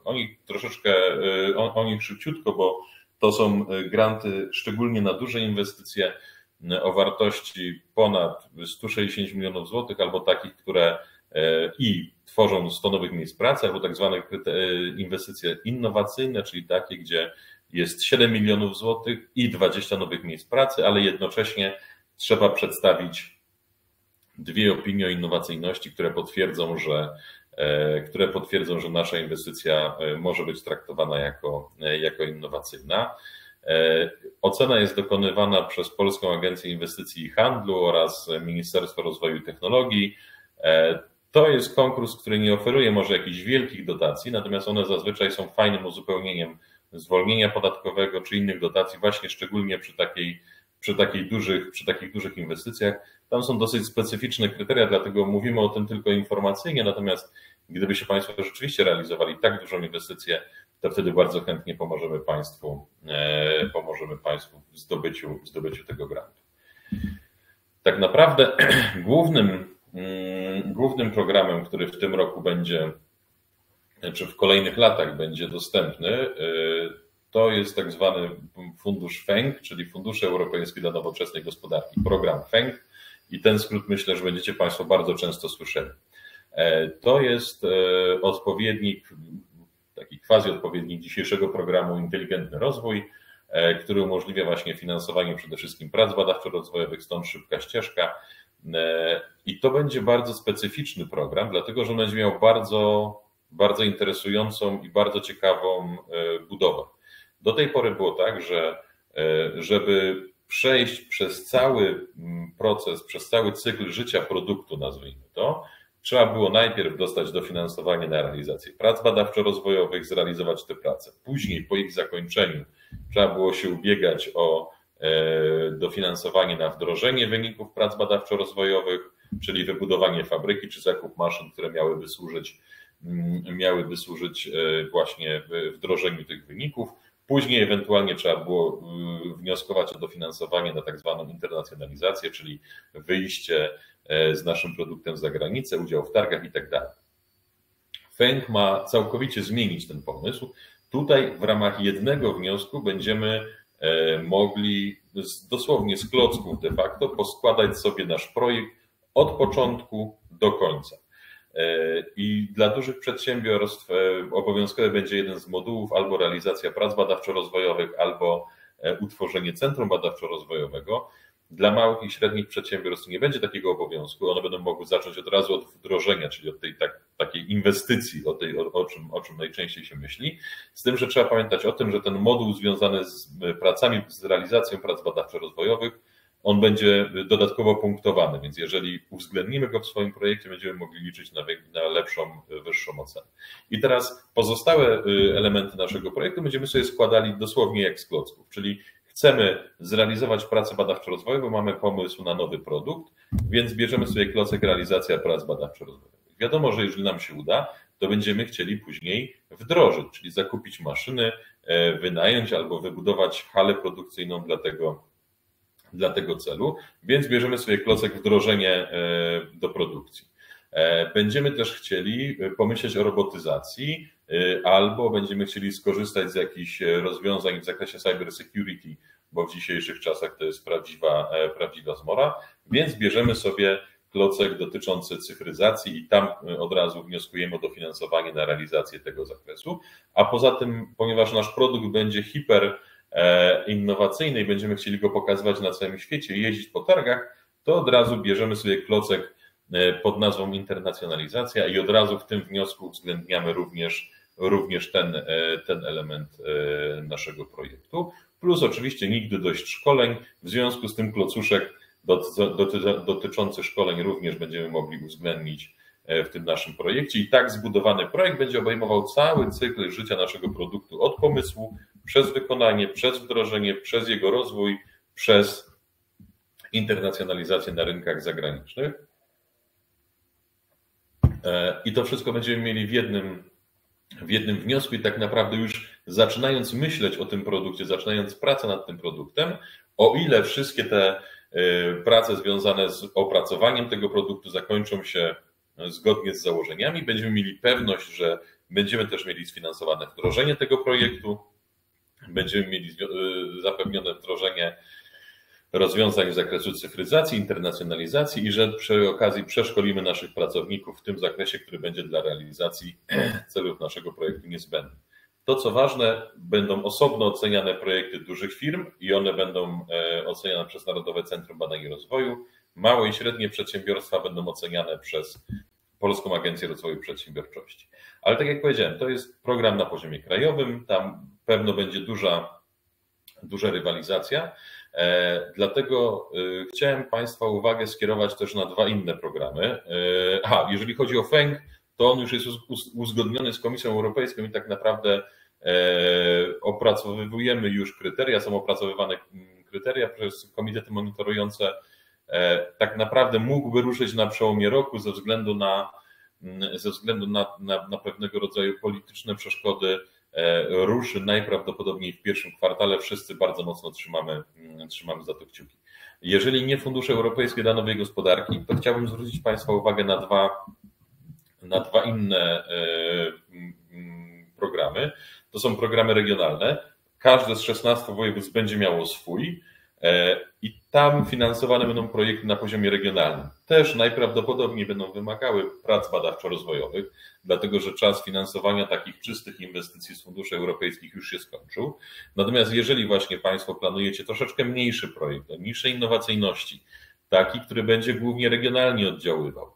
Oni szybciutko, bo to są granty szczególnie na duże inwestycje o wartości ponad 160 milionów złotych, albo takich, które i tworzą 100 nowych miejsc pracy, albo tak zwane inwestycje innowacyjne, czyli takie, gdzie jest 7 milionów złotych i 20 nowych miejsc pracy, ale jednocześnie trzeba przedstawić 2 opinie o innowacyjności, które potwierdzą, że nasza inwestycja może być traktowana jako innowacyjna. Ocena jest dokonywana przez Polską Agencję Inwestycji i Handlu oraz Ministerstwo Rozwoju i Technologii. To jest konkurs, który nie oferuje może jakichś wielkich dotacji, natomiast one zazwyczaj są fajnym uzupełnieniem zwolnienia podatkowego czy innych dotacji, właśnie szczególnie przy takich dużych inwestycjach. Tam są dosyć specyficzne kryteria, dlatego mówimy o tym tylko informacyjnie, natomiast gdyby się Państwo rzeczywiście realizowali tak dużą inwestycję, to wtedy bardzo chętnie pomożemy Państwu w zdobyciu tego grantu. Tak naprawdę głównym programem, który w tym roku będzie, czy w kolejnych latach będzie dostępny, to jest tak zwany fundusz FENG, czyli Fundusze Europejskie dla Nowoczesnej Gospodarki, program FENG, i ten skrót myślę, że będziecie Państwo bardzo często słyszeli. To jest odpowiednik, taki quasi-odpowiednik dzisiejszego programu Inteligentny Rozwój, który umożliwia właśnie finansowanie przede wszystkim prac badawczo-rozwojowych, stąd szybka ścieżka. I to będzie bardzo specyficzny program, dlatego że on będzie miał bardzo, bardzo interesującą i bardzo ciekawą budowę. Do tej pory było tak, że żeby przejść przez cały proces, przez cały cykl życia produktu, nazwijmy to, trzeba było najpierw dostać dofinansowanie na realizację prac badawczo-rozwojowych, zrealizować te prace. Później, po ich zakończeniu, trzeba było się ubiegać o dofinansowanie na wdrożenie wyników prac badawczo-rozwojowych, czyli wybudowanie fabryki czy zakup maszyn, które miałyby służyć właśnie wdrożeniu tych wyników. Później ewentualnie trzeba było wnioskować o dofinansowanie na tak zwaną internacjonalizację, czyli wyjście z naszym produktem za granicę, udział w targach i tak dalej. FENG ma całkowicie zmienić ten pomysł. Tutaj w ramach jednego wniosku będziemy mogli dosłownie z klocków de facto poskładać sobie nasz projekt od początku do końca. I dla dużych przedsiębiorstw obowiązkowy będzie jeden z modułów, albo realizacja prac badawczo-rozwojowych, albo utworzenie centrum badawczo-rozwojowego. Dla małych i średnich przedsiębiorstw nie będzie takiego obowiązku, one będą mogły zacząć od razu od wdrożenia, czyli od tej takiej inwestycji, o czym najczęściej się myśli. Z tym, że trzeba pamiętać o tym, że ten moduł związany z pracami, z realizacją prac badawczo-rozwojowych, on będzie dodatkowo punktowany, więc jeżeli uwzględnimy go w swoim projekcie, będziemy mogli liczyć na lepszą, wyższą ocenę. I teraz pozostałe elementy naszego projektu będziemy sobie składali dosłownie jak z klocków, czyli chcemy zrealizować pracę badawczo-rozwojową, mamy pomysł na nowy produkt, więc bierzemy sobie klocek realizacja prac badawczo-rozwojowych. Wiadomo, że jeżeli nam się uda, to będziemy chcieli później wdrożyć, czyli zakupić maszyny, wynająć albo wybudować halę produkcyjną dla tego celu, więc bierzemy sobie klocek wdrożenie do produkcji. Będziemy też chcieli pomyśleć o robotyzacji, albo będziemy chcieli skorzystać z jakichś rozwiązań w zakresie cyber security, bo w dzisiejszych czasach to jest prawdziwa zmora, więc bierzemy sobie klocek dotyczący cyfryzacji i tam od razu wnioskujemy o dofinansowanie na realizację tego zakresu, a poza tym, ponieważ nasz produkt będzie innowacyjny i będziemy chcieli go pokazywać na całym świecie i jeździć po targach, to od razu bierzemy sobie klocek pod nazwą internacjonalizacja i od razu w tym wniosku uwzględniamy również ten element naszego projektu. Plus oczywiście nigdy dość szkoleń, w związku z tym klocuszek dotyczący szkoleń również będziemy mogli uwzględnić w tym naszym projekcie i tak zbudowany projekt będzie obejmował cały cykl życia naszego produktu od pomysłu, przez wykonanie, przez wdrożenie, przez jego rozwój, przez internacjonalizację na rynkach zagranicznych. I to wszystko będziemy mieli w jednym wniosku i tak naprawdę już zaczynając myśleć o tym produkcie, zaczynając pracę nad tym produktem, o ile wszystkie te prace związane z opracowaniem tego produktu zakończą się zgodnie z założeniami, będziemy mieli pewność, że będziemy też mieli sfinansowane wdrożenie tego projektu, będziemy mieli zapewnione wdrożenie rozwiązań z zakresu cyfryzacji, internacjonalizacji i że przy okazji przeszkolimy naszych pracowników w tym zakresie, który będzie dla realizacji celów naszego projektu niezbędny. To, co ważne, będą osobno oceniane projekty dużych firm i one będą oceniane przez Narodowe Centrum Badań i Rozwoju. Małe i średnie przedsiębiorstwa będą oceniane przez Polską Agencję Rozwoju Przedsiębiorczości. Ale tak jak powiedziałem, to jest program na poziomie krajowym, tam pewno będzie duża rywalizacja, dlatego chciałem Państwa uwagę skierować też na dwa inne programy. Jeżeli chodzi o FENG, to on już jest uzgodniony z Komisją Europejską i tak naprawdę opracowujemy już kryteria, są opracowywane kryteria przez komitety monitorujące. Tak naprawdę mógłby ruszyć na przełomie roku ze względu na pewnego rodzaju polityczne przeszkody. Ruszy najprawdopodobniej w pierwszym kwartale. Wszyscy bardzo mocno trzymamy za to kciuki. Jeżeli nie fundusze europejskie dla nowej gospodarki, to chciałbym zwrócić Państwa uwagę na dwa inne programy. To są programy regionalne. Każde z 16 województw będzie miało swój i tam finansowane będą projekty na poziomie regionalnym. Też najprawdopodobniej będą wymagały prac badawczo-rozwojowych, dlatego że czas finansowania takich czystych inwestycji z funduszy europejskich już się skończył. Natomiast jeżeli właśnie Państwo planujecie troszeczkę mniejszy projekt, o niższej innowacyjności, taki, który będzie głównie regionalnie oddziaływał,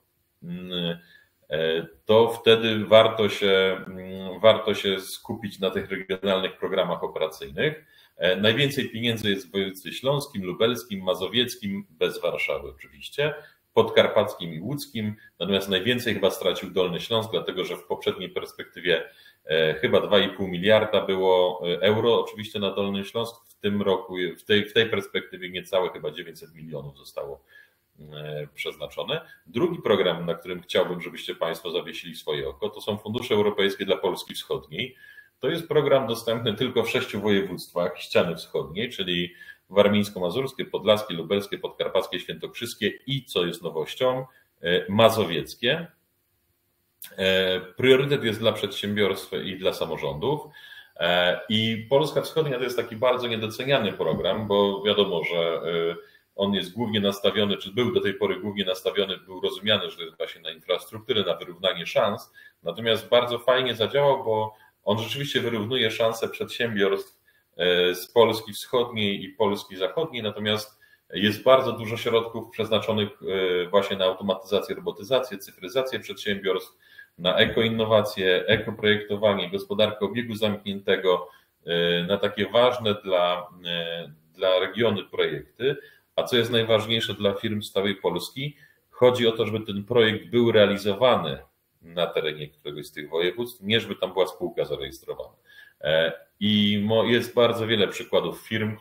to wtedy warto się skupić na tych regionalnych programach operacyjnych. Najwięcej pieniędzy jest w województwie śląskim, lubelskim, mazowieckim, bez Warszawy oczywiście. podkarpackim i łódzkim, natomiast najwięcej chyba stracił Dolny Śląsk, dlatego że w poprzedniej perspektywie chyba 2,5 miliarda było euro oczywiście na Dolny Śląsk, w tym roku, w tej perspektywie niecałe chyba 900 milionów zostało przeznaczone. Drugi program, na którym chciałbym, żebyście Państwo zawiesili swoje oko, to są fundusze europejskie dla Polski Wschodniej. To jest program dostępny tylko w 6 województwach ściany wschodniej, czyli warmińsko-mazurskie, podlaskie, lubelskie, podkarpackie, świętokrzyskie i, co jest nowością, mazowieckie. Priorytet jest dla przedsiębiorstw i dla samorządów. I Polska Wschodnia to jest taki bardzo niedoceniany program, bo wiadomo, że on jest głównie nastawiony, czy był do tej pory głównie nastawiony, był rozumiany, że to jest właśnie na infrastrukturę, na wyrównanie szans. Natomiast bardzo fajnie zadziałał, bo on rzeczywiście wyrównuje szanse przedsiębiorstw z Polski Wschodniej i Polski Zachodniej, natomiast jest bardzo dużo środków przeznaczonych właśnie na automatyzację, robotyzację, cyfryzację przedsiębiorstw, na ekoinnowacje, ekoprojektowanie, gospodarkę obiegu zamkniętego, na takie ważne dla regionu projekty. A co jest najważniejsze dla firm z całej Polski, chodzi o to, żeby ten projekt był realizowany na terenie któregoś z tych województw, nie żeby tam była spółka zarejestrowana. I jest bardzo wiele przykładów firm,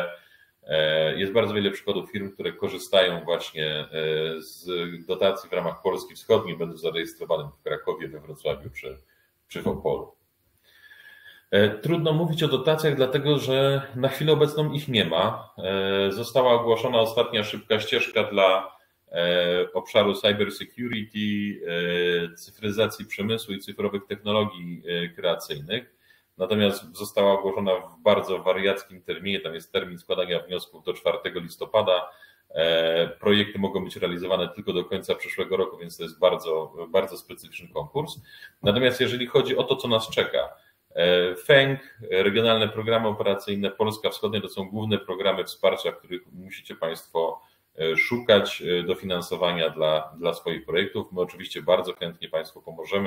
które korzystają właśnie z dotacji w ramach Polski Wschodniej, będąc zarejestrowanym w Krakowie, we Wrocławiu czy w Opolu. Trudno mówić o dotacjach, dlatego że na chwilę obecną ich nie ma. Została ogłoszona ostatnia szybka ścieżka dla obszaru cybersecurity, cyfryzacji przemysłu i cyfrowych technologii kreacyjnych. Natomiast została ogłoszona w bardzo wariackim terminie, tam jest termin składania wniosków do 4 listopada. Projekty mogą być realizowane tylko do końca przyszłego roku, więc to jest bardzo, bardzo specyficzny konkurs. Natomiast jeżeli chodzi o to, co nas czeka, FENG, regionalne programy operacyjne, Polska Wschodnia to są główne programy wsparcia, których musicie Państwo szukać dofinansowania dla swoich projektów. My oczywiście bardzo chętnie Państwu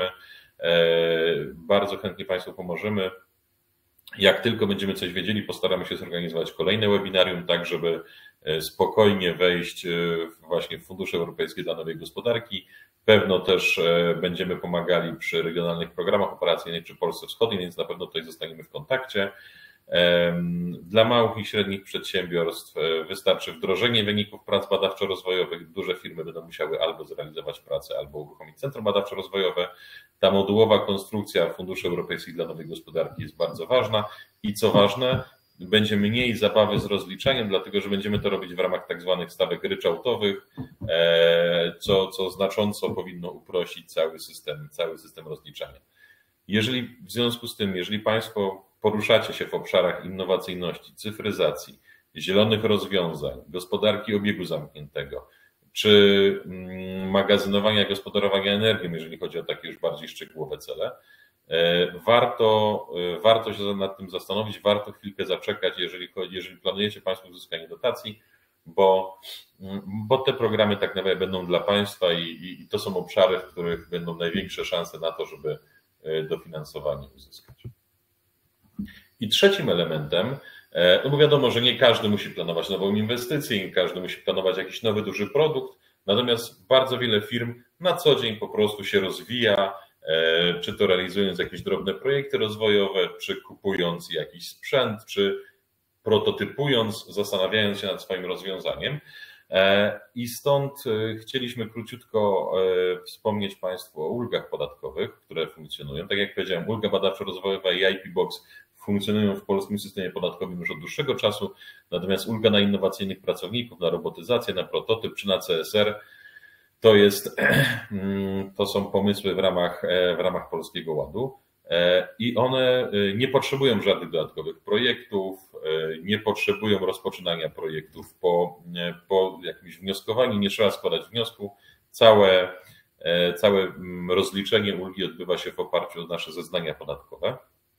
pomożemy. Jak tylko będziemy coś wiedzieli, postaramy się zorganizować kolejne webinarium, tak żeby spokojnie wejść właśnie w fundusze europejskie dla nowej gospodarki. Pewno też będziemy pomagali przy regionalnych programach operacyjnych przy Polsce Wschodniej, więc na pewno tutaj zostaniemy w kontakcie. Dla małych i średnich przedsiębiorstw wystarczy wdrożenie wyników prac badawczo-rozwojowych. Duże firmy będą musiały albo zrealizować pracę, albo uruchomić centrum badawczo-rozwojowe. Ta modułowa konstrukcja funduszy europejskich dla nowej gospodarki jest bardzo ważna i co ważne, będzie mniej zabawy z rozliczeniem, dlatego że będziemy to robić w ramach tak zwanych stawek ryczałtowych, co znacząco powinno uprościć cały system rozliczania. W związku z tym, jeżeli Państwo poruszacie się w obszarach innowacyjności, cyfryzacji, zielonych rozwiązań, gospodarki obiegu zamkniętego, czy magazynowania, gospodarowania energią, jeżeli chodzi o takie już bardziej szczegółowe cele, warto się nad tym zastanowić, warto chwilkę zaczekać, jeżeli planujecie Państwo uzyskanie dotacji, bo te programy tak naprawdę będą dla Państwa i to są obszary, w których będą największe szanse na to, żeby dofinansowanie uzyskać. I trzecim elementem, no bo wiadomo, że nie każdy musi planować nową inwestycję, nie każdy musi planować jakiś nowy, duży produkt, natomiast bardzo wiele firm na co dzień po prostu się rozwija, czy to realizując jakieś drobne projekty rozwojowe, czy kupując jakiś sprzęt, czy prototypując, zastanawiając się nad swoim rozwiązaniem. I stąd chcieliśmy króciutko wspomnieć Państwu o ulgach podatkowych, które funkcjonują. Tak jak powiedziałem, ulga badawczo-rozwojowa i IP Box funkcjonują w polskim systemie podatkowym już od dłuższego czasu, natomiast ulga na innowacyjnych pracowników, na robotyzację, na prototyp czy na CSR to są pomysły w ramach Polskiego Ładu i one nie potrzebują żadnych dodatkowych projektów, nie potrzebują rozpoczynania projektów po jakimś wnioskowaniu, nie trzeba składać wniosku. Całe rozliczenie ulgi odbywa się w oparciu o nasze zeznania podatkowe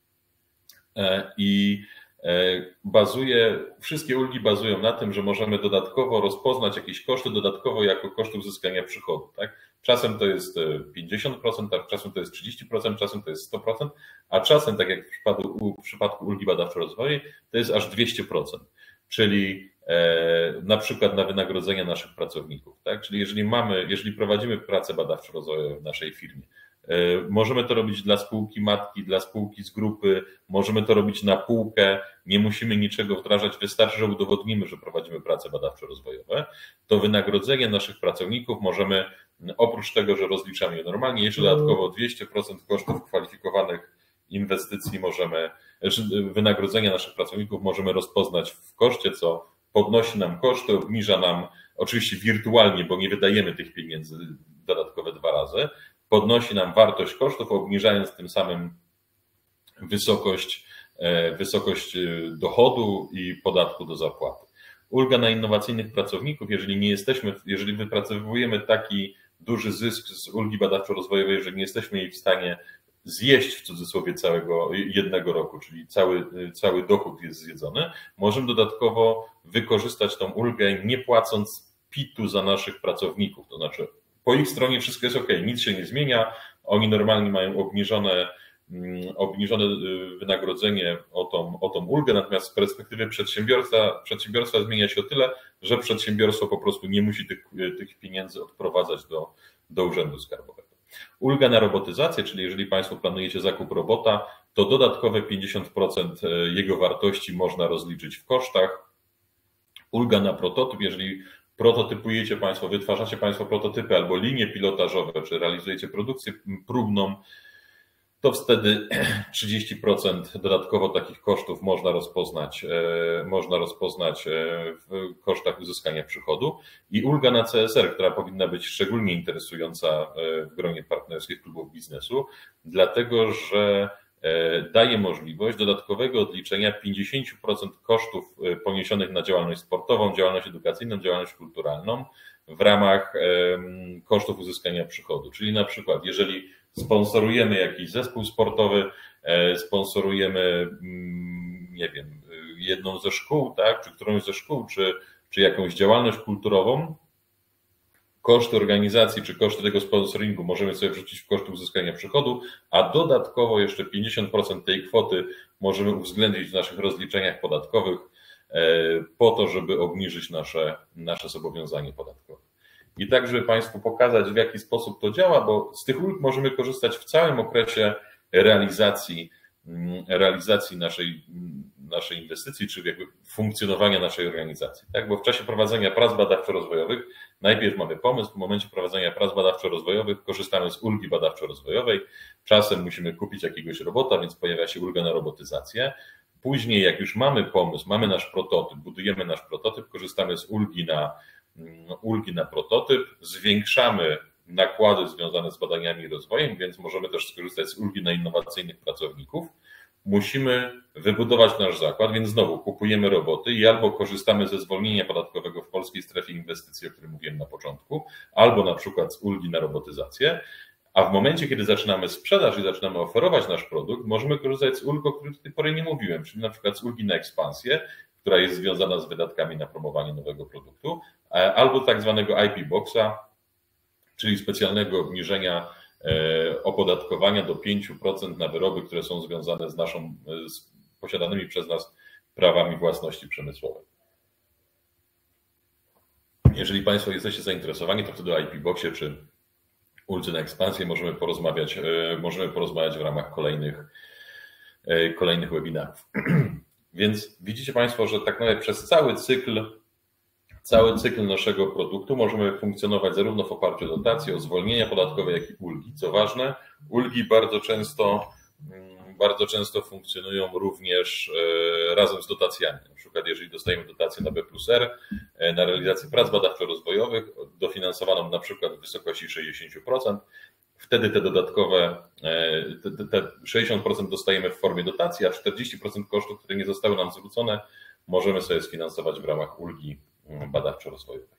i wszystkie ulgi bazują na tym, że możemy dodatkowo rozpoznać jakieś koszty, dodatkowo jako koszt uzyskania przychodu. Tak? Czasem to jest 50%, a czasem to jest 30%, czasem to jest 100%, a czasem, tak jak w przypadku ulgi badawczo-rozwojowej, to jest aż 200%. Czyli na przykład na wynagrodzenia naszych pracowników. Tak? Czyli jeżeli prowadzimy pracę badawczo-rozwojową w naszej firmie, możemy to robić dla spółki matki, dla spółki z grupy, możemy to robić na półkę, nie musimy niczego wdrażać, wystarczy, że udowodnimy, że prowadzimy prace badawczo-rozwojowe. To wynagrodzenie naszych pracowników możemy, oprócz tego, że rozliczamy je normalnie, jeszcze dodatkowo 200% kosztów kwalifikowanych inwestycji wynagrodzenia naszych pracowników możemy rozpoznać w koszcie, co podnosi nam koszty, obniża nam, oczywiście wirtualnie, bo nie wydajemy tych pieniędzy dodatkowe 2 razy, podnosi nam wartość kosztów, obniżając tym samym wysokość dochodu i podatku do zapłaty. Ulga na innowacyjnych pracowników, jeżeli wypracowujemy taki duży zysk z ulgi badawczo-rozwojowej, że nie jesteśmy jej w stanie zjeść w cudzysłowie całego jednego roku, czyli cały dochód jest zjedzony, możemy dodatkowo wykorzystać tą ulgę nie płacąc PIT-u za naszych pracowników, to znaczy po ich stronie wszystko jest ok, nic się nie zmienia, oni normalnie mają obniżone wynagrodzenie o tą ulgę, natomiast z perspektywy przedsiębiorstwa zmienia się o tyle, że przedsiębiorstwo po prostu nie musi tych pieniędzy odprowadzać do Urzędu Skarbowego. Ulga na robotyzację, czyli jeżeli Państwo planujecie zakup robota, to dodatkowe 50% jego wartości można rozliczyć w kosztach. Ulga na prototyp, jeżeli prototypujecie Państwo, wytwarzacie Państwo prototypy albo linie pilotażowe, czy realizujecie produkcję próbną, to wtedy 30% dodatkowo takich kosztów można rozpoznać w kosztach uzyskania przychodu. I ulga na CSR, która powinna być szczególnie interesująca w gronie partnerskich klubów biznesu, dlatego że daje możliwość dodatkowego odliczenia 50% kosztów poniesionych na działalność sportową, działalność edukacyjną, działalność kulturalną w ramach kosztów uzyskania przychodu. Czyli na przykład, jeżeli sponsorujemy jakiś zespół sportowy, sponsorujemy, nie wiem, jedną ze szkół, tak, czy którąś ze szkół, czy jakąś działalność kulturową, koszty organizacji czy koszty tego sponsoringu możemy sobie wrzucić w koszty uzyskania przychodu, a dodatkowo jeszcze 50% tej kwoty możemy uwzględnić w naszych rozliczeniach podatkowych po to, żeby obniżyć nasze zobowiązanie podatkowe. I tak, żeby Państwu pokazać, w jaki sposób to działa, bo z tych ulg możemy korzystać w całym okresie realizacji naszej inwestycji, czy jakby funkcjonowania naszej organizacji. Tak? Bo w czasie prowadzenia prac badawczo-rozwojowych najpierw mamy pomysł, w momencie prowadzenia prac badawczo-rozwojowych korzystamy z ulgi badawczo-rozwojowej, czasem musimy kupić jakiegoś robota, więc pojawia się ulga na robotyzację. Później, jak już mamy pomysł, mamy nasz prototyp, budujemy nasz prototyp, korzystamy z ulgi na prototyp, zwiększamy nakłady związane z badaniami i rozwojem, więc możemy też skorzystać z ulgi na innowacyjnych pracowników. Musimy wybudować nasz zakład, więc znowu kupujemy roboty i albo korzystamy ze zwolnienia podatkowego w polskiej strefie inwestycji, o którym mówiłem na początku, albo na przykład z ulgi na robotyzację, a w momencie, kiedy zaczynamy sprzedaż i zaczynamy oferować nasz produkt, możemy korzystać z ulg, o których do tej pory nie mówiłem, czyli na przykład z ulgi na ekspansję, która jest związana z wydatkami na promowanie nowego produktu, albo tak zwanego IP Boxa, czyli specjalnego obniżenia opodatkowania do 5% na wyroby, które są związane z posiadanymi przez nas prawami własności przemysłowej. Jeżeli Państwo jesteście zainteresowani, to wtedy o IP Boxie czy uldze na ekspansję możemy porozmawiać w ramach kolejnych webinarów. Więc widzicie Państwo, że tak naprawdę przez cały cykl naszego produktu możemy funkcjonować zarówno w oparciu o dotacje, o zwolnienia podatkowe, jak i ulgi. Co ważne, ulgi bardzo często funkcjonują również razem z dotacjami. Na przykład jeżeli dostajemy dotację na B+R na realizację prac badawczo-rozwojowych, dofinansowaną na przykład w wysokości 60%, wtedy te dodatkowe, te 60% dostajemy w formie dotacji, a 40% kosztów, które nie zostały nam zwrócone, możemy sobie sfinansować w ramach ulgi badawczo-rozwojowej.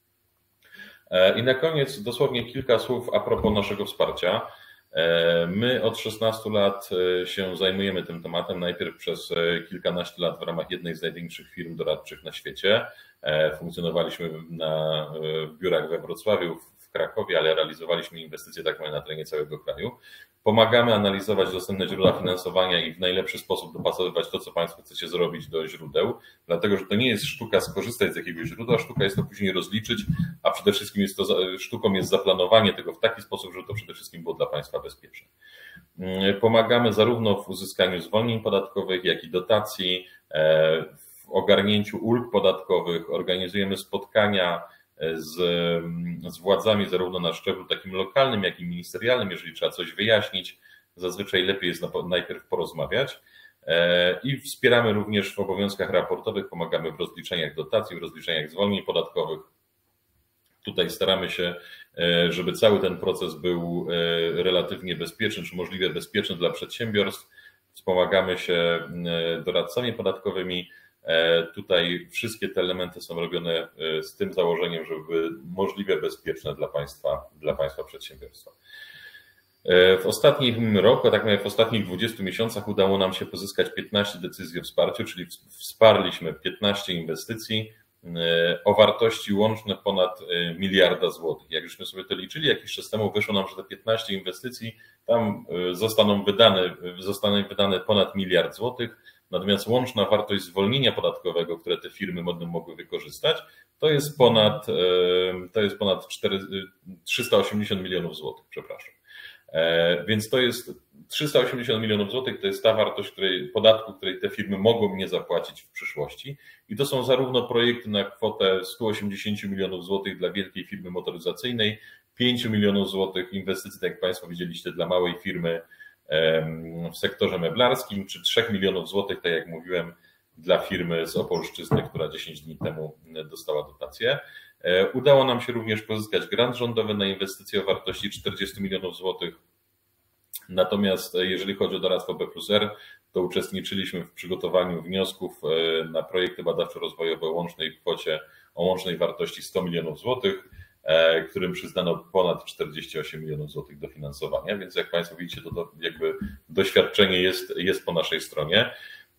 I na koniec dosłownie kilka słów a propos naszego wsparcia. My od 16 lat się zajmujemy tym tematem, najpierw przez kilkanaście lat w ramach jednej z największych firm doradczych na świecie. Funkcjonowaliśmy w biurach we Wrocławiu, w Krakowie, ale realizowaliśmy inwestycje tak na terenie całego kraju. Pomagamy analizować dostępne źródła finansowania i w najlepszy sposób dopasowywać to, co Państwo chcecie zrobić do źródeł, dlatego że to nie jest sztuka skorzystać z jakiegoś źródła, sztuka jest to później rozliczyć, a przede wszystkim sztuką jest zaplanowanie tego w taki sposób, żeby to przede wszystkim było dla Państwa bezpieczne. Pomagamy zarówno w uzyskaniu zwolnień podatkowych, jak i dotacji, w ogarnięciu ulg podatkowych, organizujemy spotkania z władzami zarówno na szczeblu takim lokalnym, jak i ministerialnym, jeżeli trzeba coś wyjaśnić. Zazwyczaj lepiej jest najpierw porozmawiać. I wspieramy również w obowiązkach raportowych, pomagamy w rozliczeniach dotacji, w rozliczeniach zwolnień podatkowych. Tutaj staramy się, żeby cały ten proces był relatywnie bezpieczny, czy możliwie bezpieczny dla przedsiębiorstw. Wspomagamy się doradcami podatkowymi. Tutaj wszystkie te elementy są robione z tym założeniem, żeby były możliwie bezpieczne dla państwa przedsiębiorstwa. W ostatnim roku, a tak naprawdę w ostatnich 20 miesiącach udało nam się pozyskać 15 decyzji o wsparciu, czyli wsparliśmy 15 inwestycji o wartości łącznej ponad miliarda złotych. Jak żeśmy sobie to liczyli jakiś czas temu, wyszło nam, że te 15 inwestycji tam zostaną wydane ponad miliard złotych, natomiast łączna wartość zwolnienia podatkowego, które te firmy będą mogły wykorzystać, to jest ponad 380 milionów złotych, przepraszam. Więc to jest 380 milionów złotych, to jest ta wartość podatku, której te firmy mogą nie zapłacić w przyszłości. I to są zarówno projekty na kwotę 180 milionów złotych dla wielkiej firmy motoryzacyjnej, 5 milionów złotych inwestycji, tak jak Państwo widzieliście, dla małej firmy w sektorze meblarskim, czy 3 milionów złotych, tak jak mówiłem, dla firmy z Opolszczyzny, która 10 dni temu dostała dotację. Udało nam się również pozyskać grant rządowy na inwestycje o wartości 40 milionów złotych. Natomiast jeżeli chodzi o doradztwo B+R, to uczestniczyliśmy w przygotowaniu wniosków na projekty badawczo-rozwojowe o łącznej wartości 100 milionów złotych, którym przyznano ponad 48 milionów złotych dofinansowania, więc jak Państwo widzicie, to jakby doświadczenie jest po naszej stronie.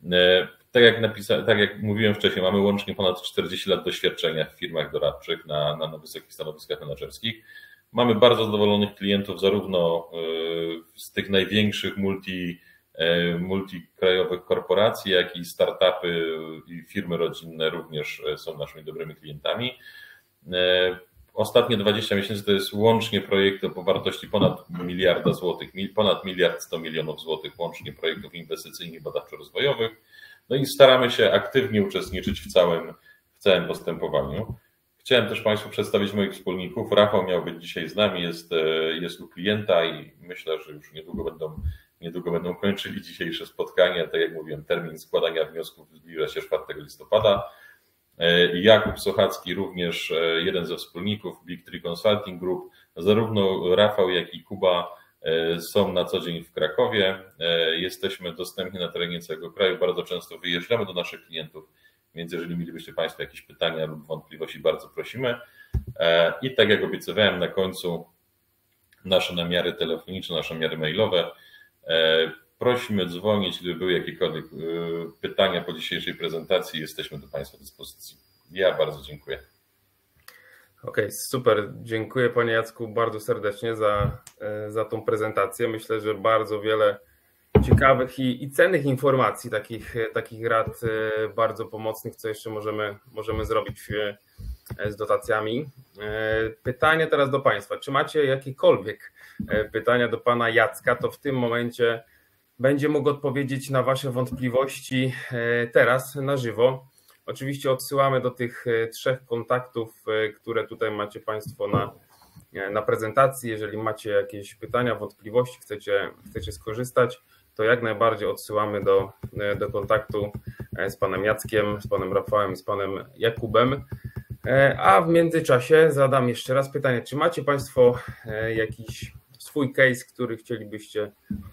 Tak jak mówiłem wcześniej, mamy łącznie ponad 40 lat doświadczenia w firmach doradczych na wysokich stanowiskach menedżerskich. Mamy bardzo zadowolonych klientów zarówno z tych największych multikrajowych korporacji, jak i startupy i firmy rodzinne również są naszymi dobrymi klientami. Ostatnie 20 miesięcy to jest łącznie projekty o wartości ponad miliarda złotych, ponad 1,1 mld złotych łącznie projektów inwestycyjnych i badawczo-rozwojowych. No i staramy się aktywnie uczestniczyć w całym postępowaniu. Chciałem też Państwu przedstawić moich wspólników. Rafał miał być dzisiaj z nami, jest u klienta i myślę, że już niedługo będą kończyli dzisiejsze spotkanie. Tak jak mówiłem, termin składania wniosków zbliża się 4 listopada. Jakub Sochacki, również jeden ze wspólników Big Tree Consulting Group. Zarówno Rafał, jak i Kuba są na co dzień w Krakowie. Jesteśmy dostępni na terenie całego kraju. Bardzo często wyjeżdżamy do naszych klientów, więc jeżeli mielibyście Państwo jakieś pytania lub wątpliwości, bardzo prosimy. I tak jak obiecywałem na końcu, nasze namiary telefoniczne, nasze namiary mailowe. Prosimy dzwonić, gdyby były jakiekolwiek pytania po dzisiejszej prezentacji. Jesteśmy do Państwa dyspozycji. Ja bardzo dziękuję. Okej, super. Dziękuję Panie Jacku bardzo serdecznie za tą prezentację. Myślę, że bardzo wiele ciekawych i cennych informacji, takich rad bardzo pomocnych, co jeszcze możemy zrobić z dotacjami. Pytanie teraz do Państwa. Czy macie jakiekolwiek pytania do Pana Jacka, to w tym momencie będzie mógł odpowiedzieć na Wasze wątpliwości teraz na żywo. Oczywiście odsyłamy do tych 3 kontaktów, które tutaj macie Państwo na prezentacji. Jeżeli macie jakieś pytania, wątpliwości, chcecie skorzystać, to jak najbardziej odsyłamy do kontaktu z Panem Jackiem, z Panem Rafałem i z Panem Jakubem. A w międzyczasie zadam jeszcze raz pytanie, czy macie Państwo jakiś swój case, który chcielibyście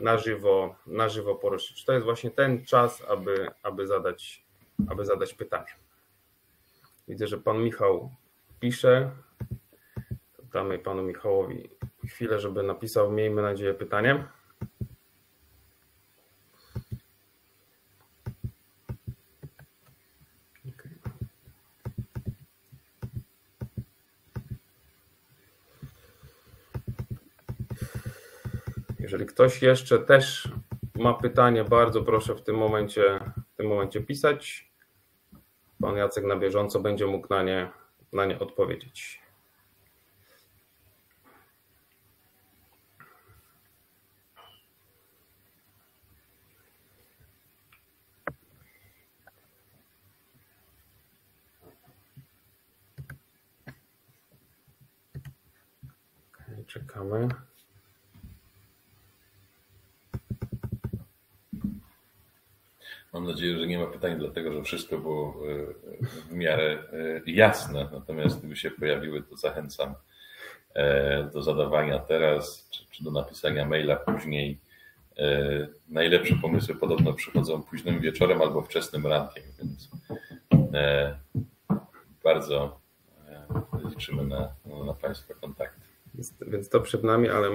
na żywo poruszyć? To jest właśnie ten czas, aby zadać pytanie. Widzę, że Pan Michał pisze. Damy Panu Michałowi chwilę, żeby napisał, miejmy nadzieję, pytanie. Jeżeli ktoś jeszcze też ma pytanie, bardzo proszę w tym momencie pisać. Pan Jacek na bieżąco będzie mógł na nie odpowiedzieć. Czekamy. Mam nadzieję, że nie ma pytań, dlatego że wszystko było w miarę jasne. Natomiast gdyby się pojawiły, to zachęcam do zadawania teraz, czy do napisania maila później. Najlepsze pomysły podobno przychodzą późnym wieczorem albo wczesnym rankiem, więc bardzo liczymy na Państwa kontakty. Więc to przed nami, ale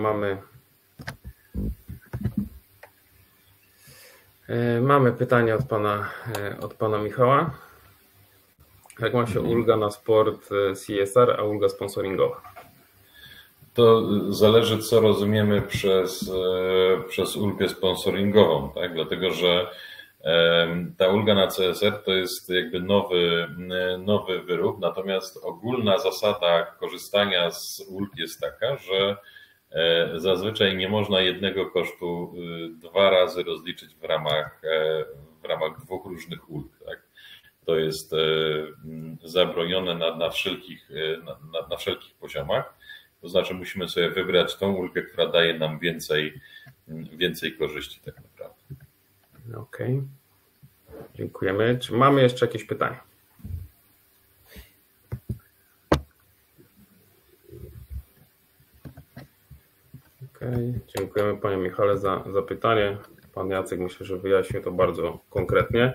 mamy pytanie od pana Michała. Jak ma się ulga na sport CSR, a ulga sponsoringowa? To zależy, co rozumiemy przez ulgę sponsoringową, tak? Dlatego że ta ulga na CSR to jest jakby nowy wyrób, natomiast ogólna zasada korzystania z ulg jest taka, że zazwyczaj nie można jednego kosztu 2 razy rozliczyć w ramach 2 różnych ulg. Tak? To jest zabronione na wszelkich poziomach. To znaczy musimy sobie wybrać tą ulgę, która daje nam więcej korzyści tak naprawdę. Okej. Dziękujemy. Czy mamy jeszcze jakieś pytania? Dziękujemy panie Michale za pytanie. Pan Jacek myślę, że wyjaśnił to bardzo konkretnie.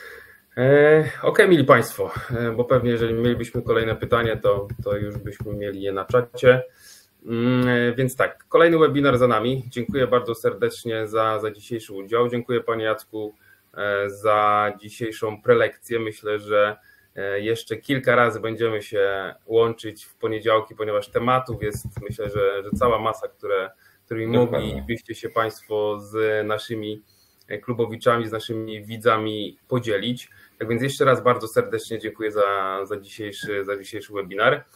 Mili Państwo, bo pewnie jeżeli mielibyśmy kolejne pytanie, to już byśmy mieli je na czacie. Więc tak, kolejny webinar za nami. Dziękuję bardzo serdecznie za dzisiejszy udział. Dziękuję panie Jacku za dzisiejszą prelekcję. Myślę, że jeszcze kilka razy będziemy się łączyć w poniedziałki, ponieważ tematów jest, myślę, że cała masa, którymi moglibyście się Państwo z naszymi klubowiczami, z naszymi widzami podzielić. Tak więc jeszcze raz bardzo serdecznie dziękuję za dzisiejszy webinar.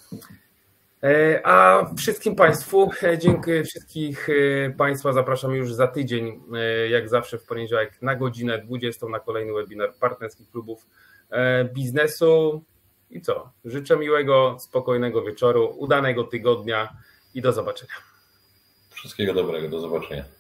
A wszystkim Państwu dziękuję. Wszystkich Państwa zapraszam już za tydzień, jak zawsze w poniedziałek na godzinę 20 na kolejny webinar partnerskich klubów biznesu. I co? Życzę miłego, spokojnego wieczoru, udanego tygodnia i do zobaczenia. Wszystkiego dobrego, do zobaczenia.